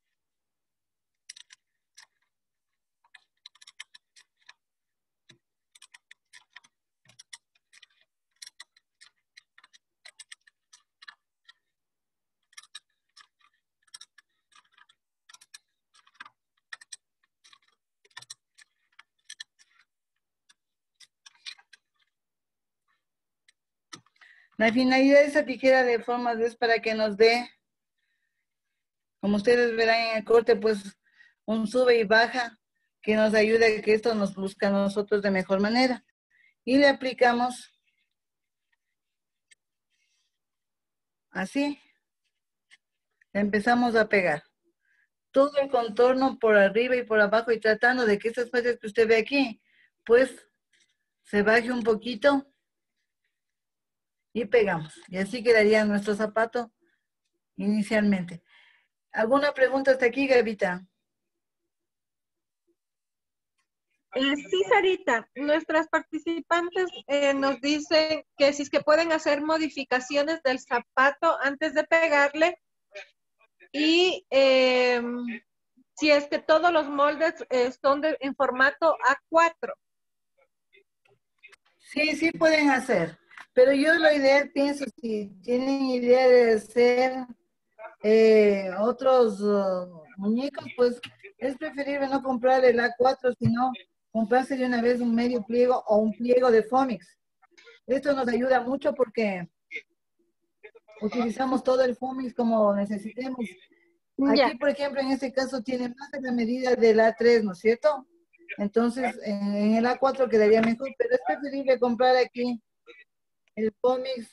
La finalidad de esa tijera de formas es para que nos dé, como ustedes verán en el corte, pues un sube y baja que nos ayude a que esto nos luzca a nosotros de mejor manera. Y le aplicamos así. Empezamos a pegar todo el contorno por arriba y por abajo y tratando de que estas partes que usted ve aquí, pues se baje un poquito y pegamos. Y así quedaría nuestro zapato inicialmente. ¿Alguna pregunta hasta aquí, Gavita? Eh, sí, Sarita, nuestras participantes eh, nos dicen que si es que pueden hacer modificaciones del zapato antes de pegarle y eh, si es que todos los moldes eh, son de, en formato A cuatro. Sí, sí pueden hacer, pero yo lo ideal pienso, si tienen idea de hacer eh, otros uh, muñecos, pues es preferible no comprar el A cuatro, sino comprarse de una vez un medio pliego o un pliego de Fomix. Esto nos ayuda mucho porque utilizamos todo el Fomix como necesitemos. Aquí, por ejemplo, en este caso tiene más de la medida del A tres, ¿no es cierto? Entonces, en el A cuatro quedaría mejor, pero es preferible comprar aquí el Fomix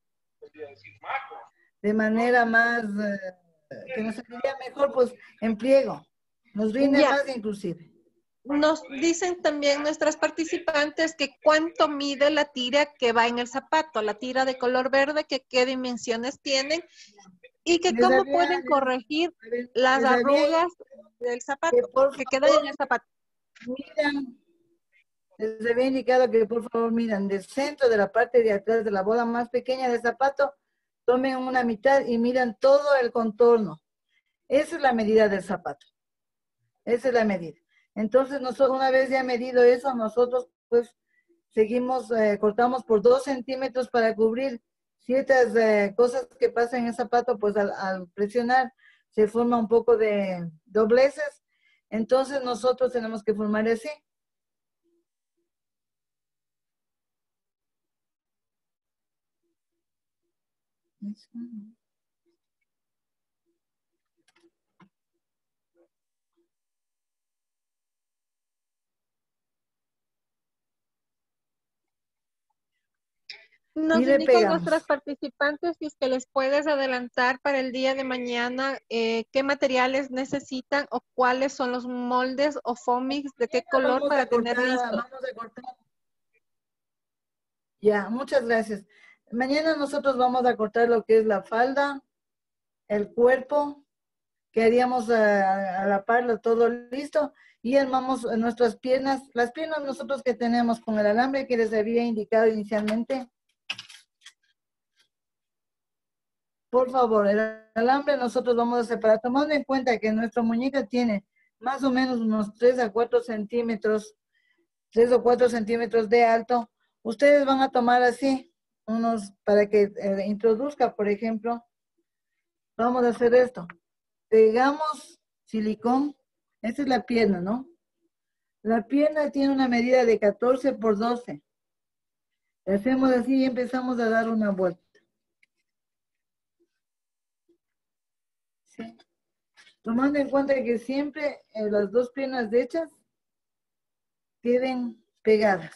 de manera más, eh, que nos saliría mejor, pues, en pliego. Nos rinde Ya. más inclusive. Nos dicen también nuestras participantes que cuánto mide la tira que va en el zapato, la tira de color verde, que qué dimensiones tienen y que Les cómo había- pueden corregir les- las les había arrugas del zapato que por que quedan en el zapato. Miran, les había indicado que por favor miran del centro de la parte de atrás de la bola más pequeña del zapato, tomen una mitad y miran todo el contorno. Esa es la medida del zapato. Esa es la medida. Entonces, nosotros una vez ya medido eso, nosotros pues seguimos, eh, cortamos por dos centímetros para cubrir ciertas eh, cosas que pasan en el zapato, pues al, al presionar se forma un poco de dobleces. Entonces nosotros tenemos que formar así. Nos Y le indican pegamos. nuestras participantes si es que les puedes adelantar para el día de mañana eh, qué materiales necesitan o cuáles son los moldes o foamix de qué color Vamos para a tener cortar, listo. vamos a cortar. Ya, muchas gracias. Mañana nosotros vamos a cortar lo que es la falda, el cuerpo, que haríamos a, a la par, todo listo, y armamos nuestras piernas. Las piernas nosotros que tenemos con el alambre que les había indicado inicialmente. Por favor, el alambre nosotros vamos a separar, tomando en cuenta que nuestra muñeca tiene más o menos unos tres a cuatro centímetros, tres o cuatro centímetros de alto. Ustedes van a tomar así, unos, para que eh, introduzca, por ejemplo, vamos a hacer esto. Pegamos silicón, esta es la pierna, ¿no? La pierna tiene una medida de catorce por doce. Hacemos así y empezamos a dar una vuelta. ¿Sí? Tomando en cuenta que siempre eh, las dos piernas hechas queden pegadas.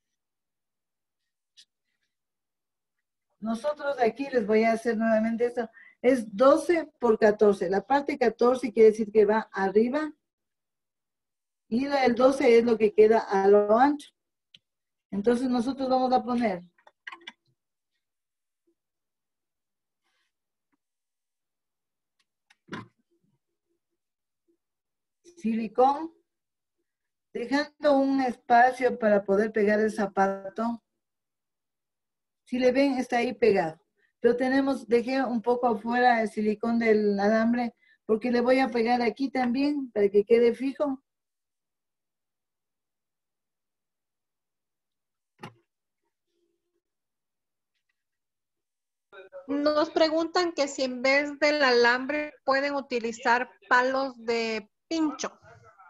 Nosotros aquí les voy a hacer nuevamente esto. Es doce por catorce. La parte catorce quiere decir que va arriba y el doce es lo que queda a lo ancho. Entonces nosotros vamos a poner silicón, dejando un espacio para poder pegar el zapato. Si le ven, está ahí pegado. Pero tenemos, dejé un poco afuera el silicón del alambre porque le voy a pegar aquí también para que quede fijo. Nos preguntan que si en vez del alambre pueden utilizar palos de pincho.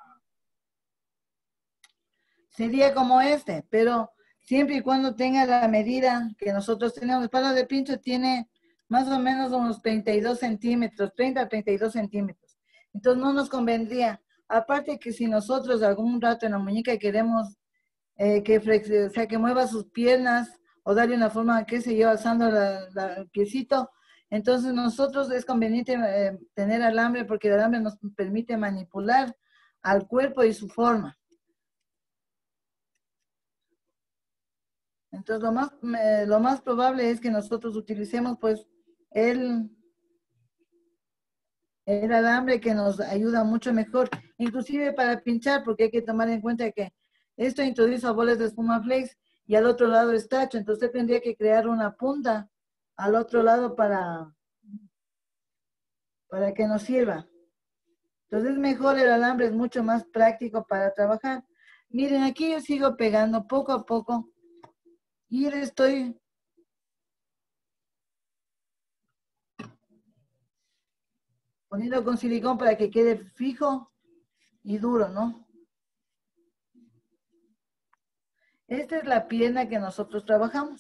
Sería como este, pero siempre y cuando tenga la medida que nosotros tenemos. El palo de pincho tiene más o menos unos treinta y dos centímetros, treinta a treinta y dos centímetros. Entonces no nos convendría. Aparte que si nosotros algún rato en la muñeca queremos eh, que, o sea, que mueva sus piernas o darle una forma, qué sé yo, alzando la, la, el piecito, entonces nosotros es conveniente eh, tener alambre porque el alambre nos permite manipular al cuerpo y su forma. Entonces, lo más, eh, lo más probable es que nosotros utilicemos, pues, el, el alambre que nos ayuda mucho mejor, inclusive para pinchar, porque hay que tomar en cuenta que esto introduce bolas de espuma flex y al otro lado es tacho, entonces tendría que crear una punta al otro lado para, para que nos sirva. Entonces, mejor el alambre, es mucho más práctico para trabajar. Miren, aquí yo sigo pegando poco a poco y le estoy poniendo con silicón para que quede fijo y duro, ¿no? Esta es la pierna que nosotros trabajamos.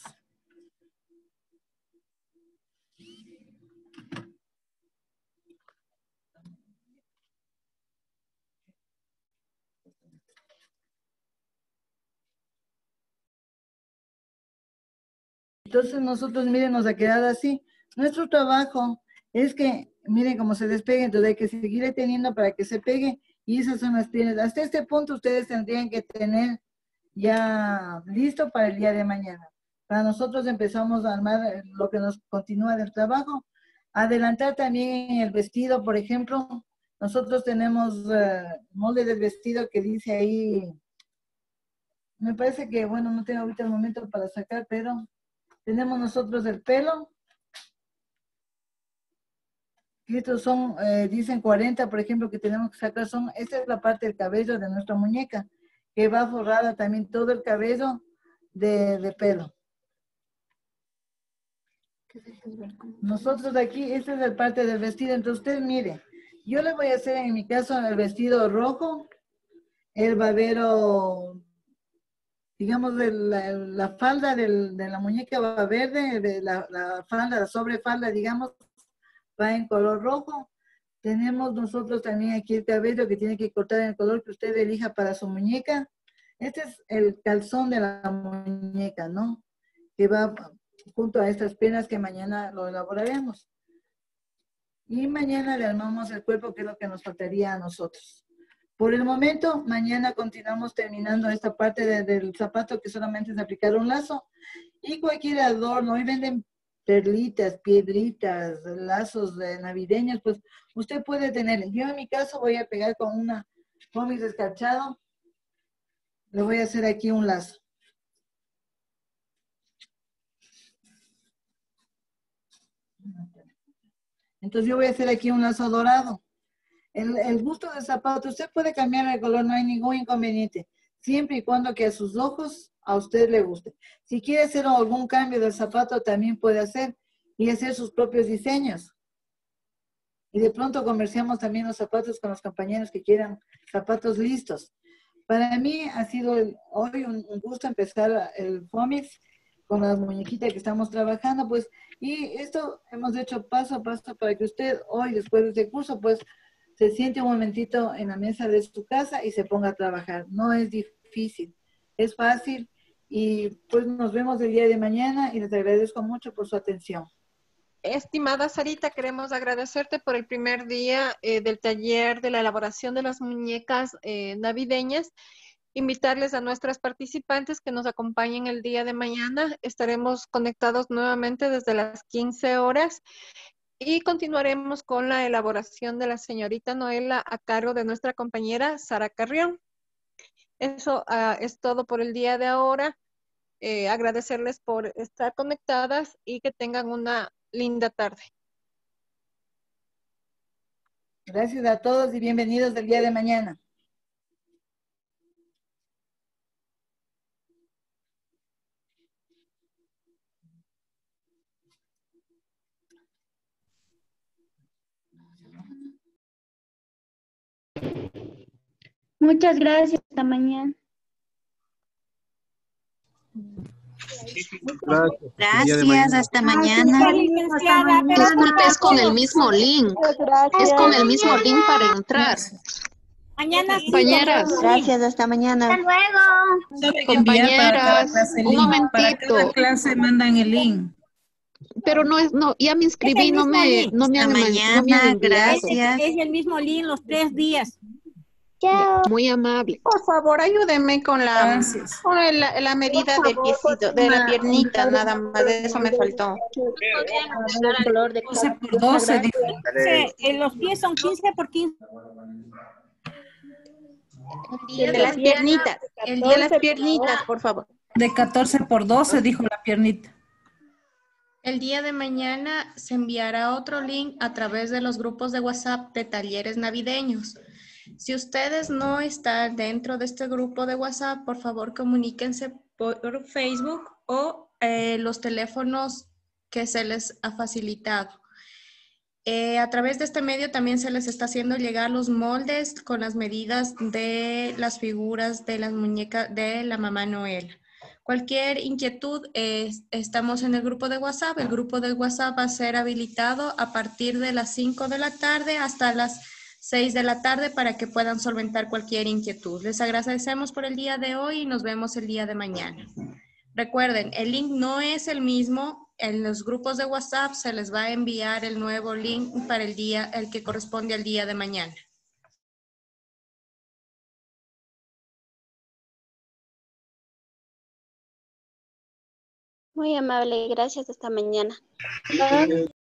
Entonces nosotros, miren, nos ha quedado así. Nuestro trabajo es que, miren cómo se despegue, entonces hay que seguir teniendo para que se pegue y esas son las piernas. Hasta este punto ustedes tendrían que tener ya listo para el día de mañana. Para nosotros empezamos a armar lo que nos continúa del trabajo. Adelantar también en el vestido, por ejemplo. Nosotros tenemos uh, molde del vestido que dice ahí, me parece que, bueno, no tengo ahorita el momento para sacar, pero tenemos nosotros el pelo. Estos son, eh, dicen cuarenta, por ejemplo, que tenemos que sacar. Son, esta es la parte del cabello de nuestra muñeca, que va forrada también todo el cabello de, de pelo. Nosotros aquí, esta es la parte del vestido. Entonces, usted mire, yo le voy a hacer en mi caso el vestido rojo, el babero, digamos, de la, la falda del, de la muñeca va verde, de la, la falda, la sobrefalda, digamos, va en color rojo. Tenemos nosotros también aquí el cabello que tiene que cortar en el color que usted elija para su muñeca. Este es el calzón de la muñeca, ¿no? Que va junto a estas piernas que mañana lo elaboraremos. Y mañana le armamos el cuerpo, que es lo que nos faltaría a nosotros. Por el momento, mañana continuamos terminando esta parte de, del zapato, que solamente es aplicar un lazo. Y cualquier adorno, hoy venden perlitas, piedritas, lazos de navideños, pues usted puede tener. Yo en mi caso voy a pegar con una cómic descarchado. Le voy a hacer aquí un lazo. Entonces yo voy a hacer aquí un lazo dorado. El, el gusto del zapato, usted puede cambiar el color, no hay ningún inconveniente, siempre y cuando que a sus ojos a usted le guste. Si quiere hacer algún cambio del zapato, también puede hacer y hacer sus propios diseños. Y de pronto comerciamos también los zapatos con los compañeros que quieran zapatos listos. Para mí ha sido el, hoy un, un gusto empezar el Fomix con la muñequita que estamos trabajando, pues, y esto hemos hecho paso a paso para que usted hoy, después de este curso, pues, se siente un momentito en la mesa de su casa y se ponga a trabajar. No es difícil, es fácil, y pues nos vemos el día de mañana y les agradezco mucho por su atención. Estimada Sarita, queremos agradecerte por el primer día eh, del taller de la elaboración de las muñecas eh, navideñas. Invitarles a nuestras participantes que nos acompañen el día de mañana. Estaremos conectados nuevamente desde las quince horas y continuaremos con la elaboración de la señorita Noela a cargo de nuestra compañera Sara Carrión. Eso uh, es todo por el día de ahora. Eh, agradecerles por estar conectadas y que tengan una linda tarde. Gracias a todos y bienvenidos del día de mañana. Muchas gracias, hasta mañana. Gracias, Gracias, hasta mañana. Disculpe, es con el mismo link. Es con el mismo link para entrar. Mañana, compañeras. Gracias, hasta mañana. Hasta luego. Compañeras, un momentito. Para cada clase mandan el link. Pero no es, no, ya me inscribí, no me, no me han, mañana, no me han enviado. Gracias. Es el mismo link los tres días. Chao. Muy amable. Por favor, ayúdenme con la, Gracias. con la, la medida del piecito, de la piernita, nada más, de eso me faltó. doce por doce, dijo. Sí, los pies son quince por quince. El de las piernitas, el de las piernitas, por favor. De catorce por doce, dijo la piernita. El día de mañana se enviará otro link a través de los grupos de WhatsApp de talleres navideños. Si ustedes no están dentro de este grupo de WhatsApp, por favor comuníquense por Facebook o eh, los teléfonos que se les ha facilitado. Eh, a través de este medio también se les está haciendo llegar los moldes con las medidas de las figuras de las muñecas de la mamá Noela. Cualquier inquietud, eh, estamos en el grupo de WhatsApp. El grupo de WhatsApp va a ser habilitado a partir de las cinco de la tarde hasta las seis de la tarde para que puedan solventar cualquier inquietud. Les agradecemos por el día de hoy y nos vemos el día de mañana. Recuerden, el link no es el mismo. En los grupos de WhatsApp se les va a enviar el nuevo link para el día, el que corresponde al día de mañana. Muy amable, gracias, hasta mañana.